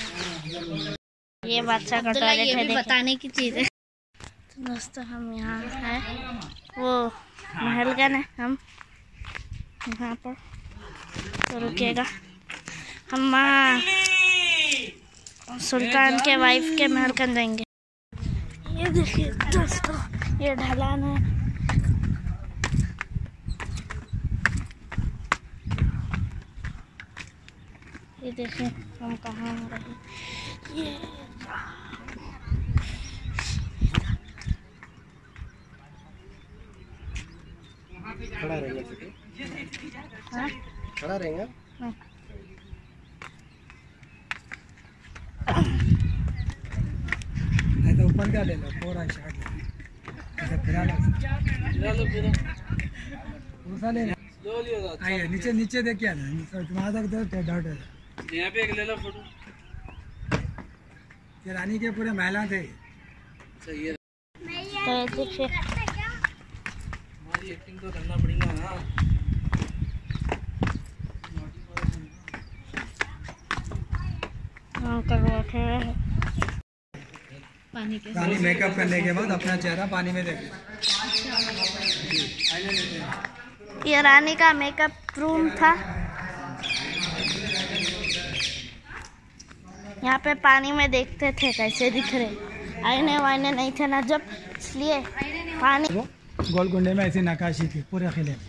A: ये बादशाह का टॉयलेट है, बताने की चीज़ है। तो दोस्तों हम यहाँ हैं, वो महलगन है। हम यहाँ पर तो रुकेगा, हम सुल्तान के वाइफ के महलगन जाएंगे। ये देखिए दोस्तों ये ढलान है। ये देखिए हम कहाँ आ रहे हैं। ये
D: खड़ा रहेगा।
A: हाँ?
D: खड़ा रहेगा।
B: नहीं तो ऊपर का ले लो, पूरा शॉट ऐसा फिरा लो। पूरा ले लो। आइए नीचे नीचे देखिए ना, तुम्हारा तक तो डाउट है।
C: यहाँ पे एक ले लो फोटो।
B: ये रानी के पूरे महला थे।
C: सही है।
A: तो देखिए
C: हमारी एक्टिंग तो करना पड़ेगा ना।
A: हम कर बैठे हैं
E: पानी के
B: रानी मेकअप करने के बाद अपना चेहरा पानी में देखे।
A: ये रानी का मेकअप रूम था। यहाँ पे पानी में देखते थे कैसे दिख रहे, आईने वाईने नहीं थे ना जब, इसलिए पानी।
B: गोलकुंडे में ऐसी नक्काशी थी पूरे किले में।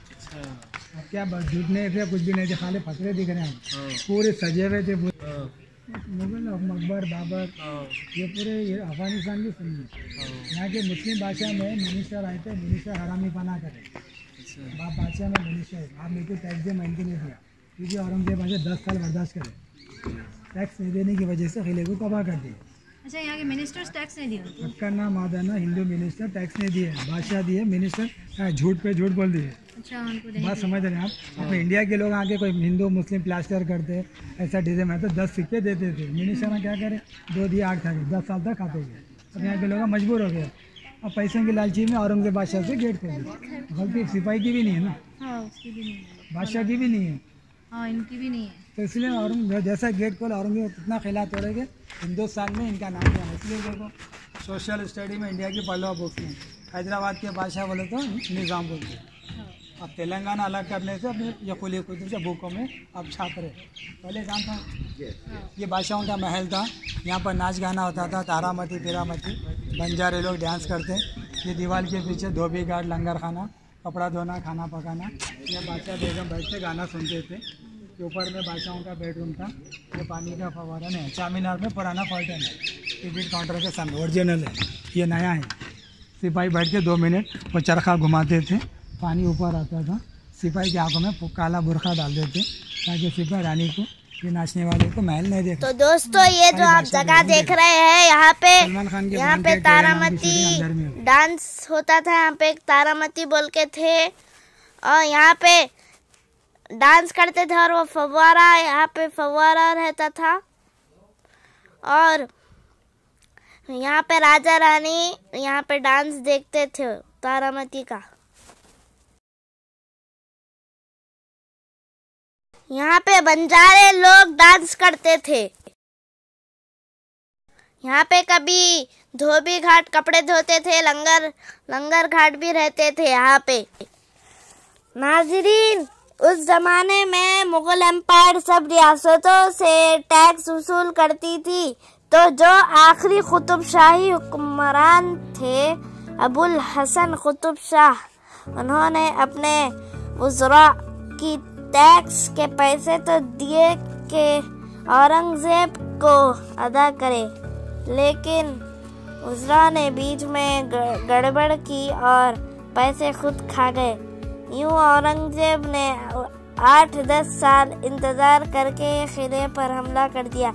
B: क्या बस झूठ नहीं थे, कुछ भी नहीं थे, खाली पत्थरे दिख रहे हैं, पूरे सजे हुए थे। मुगल अकबर बाबर ये पूरे ये अफगानिस्तान की सुनिए। यहाँ के मुस्लिम बादशाह में मिनिस्टर आए थे, मिनिस्टर हरामी पना करे। बाप बादशाह में मिनिस्टर आप मेरे को टैक्स दे, मैंने नहीं दिया क्योंकि औरंगजेब मुझे दस साल बर्दाश्त करे। टैक्स नहीं देने की वजह से किले को तबाह कर दिया।
E: अच्छा, यहाँ के मिनिस्टर्स टैक्स नहीं दिया?
B: अक्कर ना मादाना हिंदू मिनिस्टर टैक्स नहीं दिए, बादशाह दिए, मिनिस्टर झूठ पे झूठ बोल दिए।
E: अच्छा, उनको
B: बात समझ रहे हैं आप? अपने इंडिया के लोग आके कोई हिंदू मुस्लिम प्लास्टर करते ऐसा डिजाइन में तो दस सिक्के देते थे, मिनिस्टर में क्या करे, दो दिए आठ खा गए, दस साल तक खाते गए। अब यहाँ के लोग मजबूर हो गए, अब पैसों की लालची में औरंगजेब बादशाह से गेट कर दिया। गलती सिपाही की भी नहीं है ना,
E: हाँ, उसकी भी नहीं है,
B: बादशाह की भी नहीं है,
E: हाँ, इनकी भी नहीं है।
B: तो इसलिए औरंगजेब जैसा गेट खोल औरंगजेब कितना खिला तोड़ेंगे हिंदुस्तान में इनका नाम है। इसलिए देखो सोशल स्टडी में इंडिया की पढ़ लो बुक्स में, हैदराबाद के बादशाह बोले तो निज़ाम बोलते। अब तेलंगाना अलग करने से अपने ये कुली कुतुब से बुकों में अब छाप रहे। पहले कहाँ था, ये बादशाहों का महल था, यहाँ पर नाच गाना होता था, तारामती पिरामती, बंजारे लोग डांस करते। ये दीवार के पीछे धोबी घाट, लंगर खाना, कपड़ा धोना, खाना पकाना, ये बादशाह बेगम बैठ के गाना सुनते थे। ऊपर में बादशाहों का बेडरूम था, ये पानी का फवारा नहीं है। चामीनार में पुराना फॉल्टन है, टिकट काउंटर के सामने ओरिजिनल है, ये नया है। सिपाही बैठ के दो मिनट वो चरखा घुमाते थे, पानी ऊपर आता था, सिपाही की आंखों में काला बुरखा डाल देते ताकि सिपाही रानी को, ये नाचने वाले को महल नहीं देखा।
A: तो दोस्तों ये जो आप जगह देख रहे हैं, यहाँ पे यहाँ पे तारामती डांस होता था। यहाँ पे एक तारामती बोल के थे और यहाँ पे डांस करते थे और वो फव्वारा, यहाँ पे फव्वारा रहता था और यहाँ पे राजा रानी यहाँ पे डांस देखते थे तारामती का। यहाँ पे बंजारे लोग डांस करते थे। यहाँ पे कभी धोबी घाट कपड़े धोते थे, लंगर लंगर घाट भी रहते थे यहाँ पे। नाजरीन, उस जमाने में मुगल एम्पायर सब रियासतों से टैक्स वसूल करती थी, तो जो आखिरी कुतुब शाही हुक्मरान थे अबुल हसन कुतुब शाह, उन्होंने अपने वज़रा की टैक्स के पैसे तो दिए कि औरंगजेब को अदा करे, लेकिन वज़रा ने बीच में गड़बड़ की और पैसे खुद खा गए। यूँ औरंगजेब ने आठ दस साल इंतज़ार करके किले पर हमला कर दिया।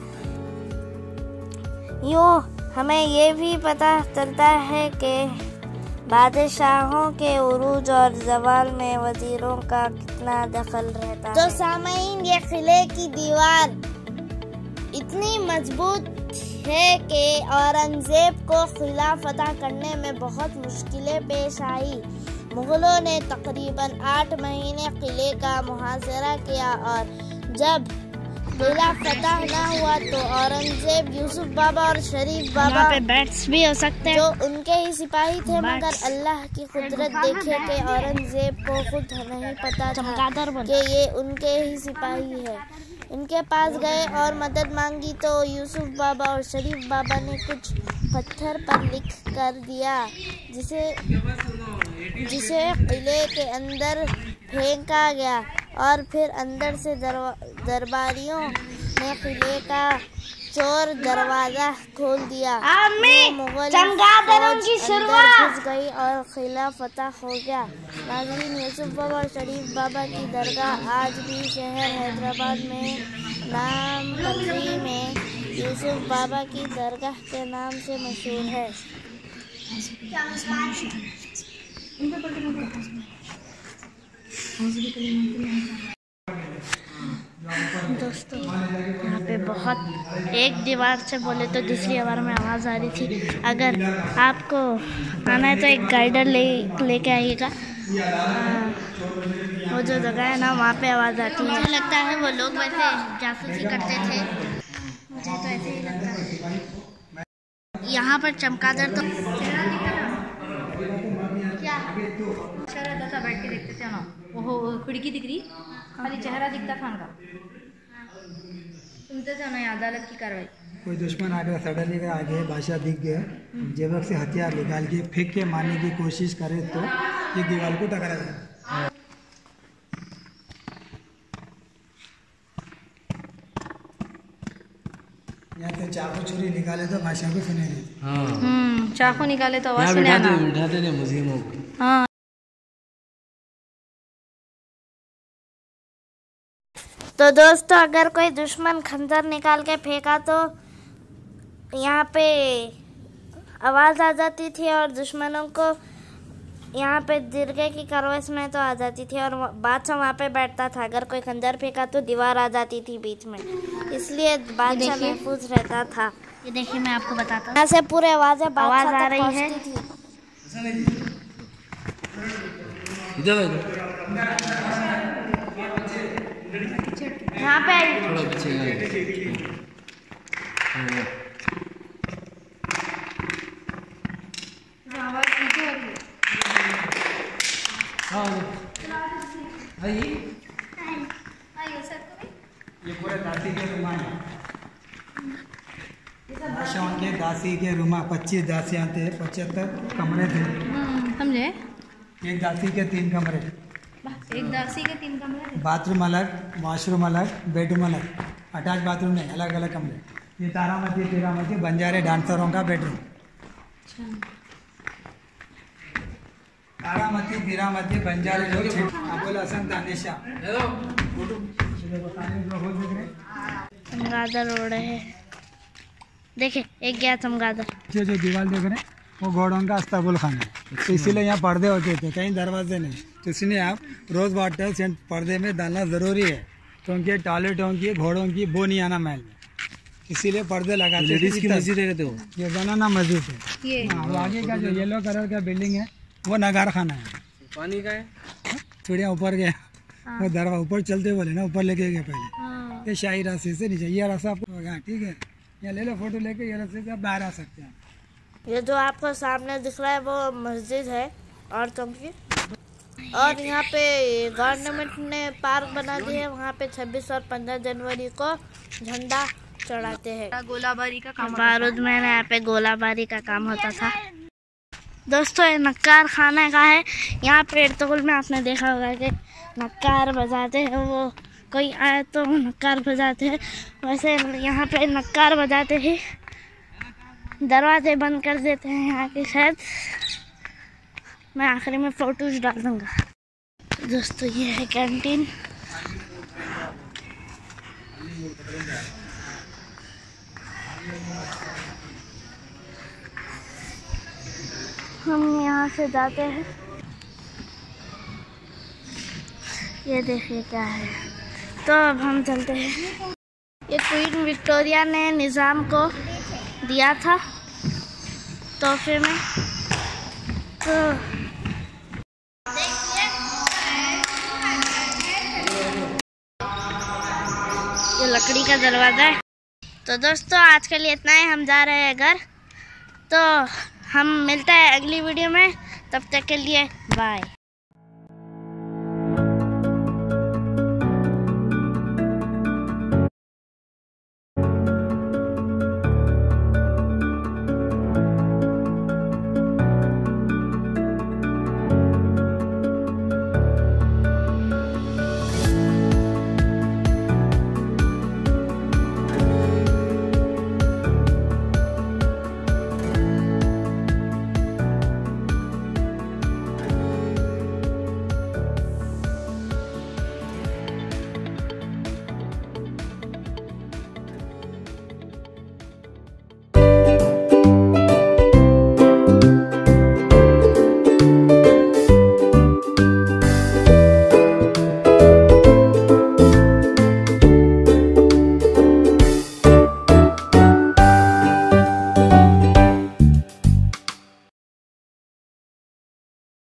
A: यूँ हमें ये भी पता चलता है कि बादशाहों के उरूज और जवाल में वजीरों का कितना दखल रहता है। तो सामईन, ये किले की दीवार इतनी मजबूत है कि औरंगजेब को किला फतह करने में बहुत मुश्किलें पेश आई। मुगलों ने तकरीबन आठ महीने किले का मुहासरा किया और जब किला फतह न हुआ तो औरंगजेब यूसुफ बाबा और शरीफ बाबा पे बैट्स भी हो सकते हैं, जो उनके ही सिपाही थे, मगर अल्लाह की कुदरत देखे कि औरंगजेब को खुद नहीं पता था कि ये उनके ही सिपाही है। इनके पास गए और मदद मांगी तो यूसुफ बाबा और शरीफ बाबा ने कुछ पत्थर पर लिख कर दिया, जिसे जिसे किले के अंदर फेंका गया और फिर अंदर से दरबारियों ने किले का चोर दरवाजा खोल दिया। मुगल फौज अंदर घुस गई और किला फतह हो गया। नाज़रीन, यूसुफ बाबा और शरीफ बाबा की दरगाह आज भी शहर हैदराबाद में नाम पत्री में यूसुफ बाबा की दरगाह के नाम से मशहूर है। दोस्तों, यहाँ पे बहुत एक दीवार से बोले तो दूसरी दीवार में आवाज़ आ रही थी। अगर आपको आना है तो एक गाइडर ले लेके आइएगा। वो जो जगह है ना, वहाँ पे आवाज़ आती है। मुझे लगता है वो लोग वैसे जासूसी करते थे, मुझे तो ऐसे ही लगता है। यहाँ पर चमगादड़ तो क्या
E: अच्छा रहता था, बैठ के देखते थे ना, वो खिड़की दिख रही, खाली चेहरा दिखता था उनका, सुनते थे ना अदालत की कार्रवाई।
B: कोई दुश्मन आकर सडनली का आगे बादशाह दिख गया, जेब से हथियार निकाल के फेंक के मारने की कोशिश करे तो ये दीवार को टकरा जाए। यहाँ पे चाकू छुरी निकाले तो बादशाह को सुने नहीं।
C: हाँ
E: हम्म चाकू निकाले तो आवाज
C: यहाँ
E: सुने
C: बिठाते
E: ना।
C: बिठाते थे मुस्लिमों को।
E: हाँ
A: तो दोस्तों अगर कोई दुश्मन खंजर निकाल के फेंका तो यहाँ पे आवाज़ आ जाती थी और दुश्मनों को यहाँ पे जिरगे की कार्रवाई सुनाई तो आ जाती थी और बादशाह वहाँ पे बैठता था। अगर कोई खंजर फेंका तो दीवार आ जाती थी बीच में, इसलिए बादशाह महफूज रहता था।
E: ये देखिए मैं आपको बताता हूँ,
A: यहाँ से पूरे आवाज़ें
E: आवाज़
A: बादशाह
E: आ
A: तक
E: रही है।
A: पहुँचती थी।
C: इधर
E: यहाँ पे आई।
C: थोड़ा पीछे गए।
E: आवाज पीछे हो रही है।
C: हाँ आई
B: ये पूरे दासी के रुमा है। बादशाह के दासी के रुमा पच्चीस दासियाँ थे, पचहत्तर कमरे थे।
E: हम्म, समझे।
B: एक दासी के तीन कमरे,
E: एक दासी के तीन कमरे थे।
B: बाथरूम अलग, वॉशरूम अलग, बेडरूम अलग, अटैच बाथरूम नहीं, अलग अलग कमरे। ये तारामती तिरामती बंजारे डांसरों का बेडरूम। तारामती तिरामती बंजारे लोग अबुल हसन तानिशा।
A: चमगादड़ उड़ रहे हैं, देखिए एक गया चमगादड़।
B: जो जो दीवार देख रहे हैं वो घोड़ों का अस्तबुल खाना है, तो इसीलिए यहाँ पर्दे होते थे, कहीं दरवाजे नहीं। तो इसलिए आप रोज़ वाटर सेंट पर्दे में डालना ज़रूरी है, क्योंकि टॉयलेटों की घोड़ों की बो नहीं आना महल में, इसीलिए पर्दे लगाते।
C: लेडीज की मस्जिद है कहते हो।
B: ये जनाना मस्जिद है।
E: ये
B: हाँ, वो आगे का जो येलो कलर का बिल्डिंग है वो नगार खाना है।
C: पानी का है।
B: चिड़िया ऊपर गया, वो दरवाजा ऊपर चलते बोले ना, ऊपर लेके गए पहले। ये शाही रास्ते से नीचे, ये रास्ता आपको हाँ ठीक है, यहाँ ले लो फोटो लेके, ये रास्ते से आप बाहर आ सकते हैं।
A: ये जो आपको सामने दिख रहा है वो मस्जिद है औरतों की, और यहाँ पे गवर्नमेंट ने पार्क बना दी है। वहाँ पे छब्बीस और पंद्रह जनवरी को झंडा चढ़ाते हैं।
E: गोलाबारी का काम।
A: बारूद में यहाँ पे गोलाबारी का काम होता था। दोस्तों ये नक्कार खाना का है। यहाँ पे एर्तुगरुल में आपने देखा होगा कि नक्कार बजाते हैं, वो कोई आए तो नक्कार बजाते हैं, वैसे यहाँ पे नक्कार बजाते ही दरवाजे बंद कर देते हैं यहाँ के। शायद मैं आखिरी में फोटोज डाल दूँगा। दोस्तों ये है कैंटीन। हम यहाँ से जाते हैं, ये देखिए क्या है। तो अब हम चलते हैं। ये क्वीन विक्टोरिया ने निज़ाम को दिया था तोहफे में। तो ये लकड़ी का दरवाज़ा है। तो दोस्तों आज के लिए इतना ही, हम जा रहे हैं घर। तो हम मिलते हैं अगली वीडियो में, तब तक के लिए बाय।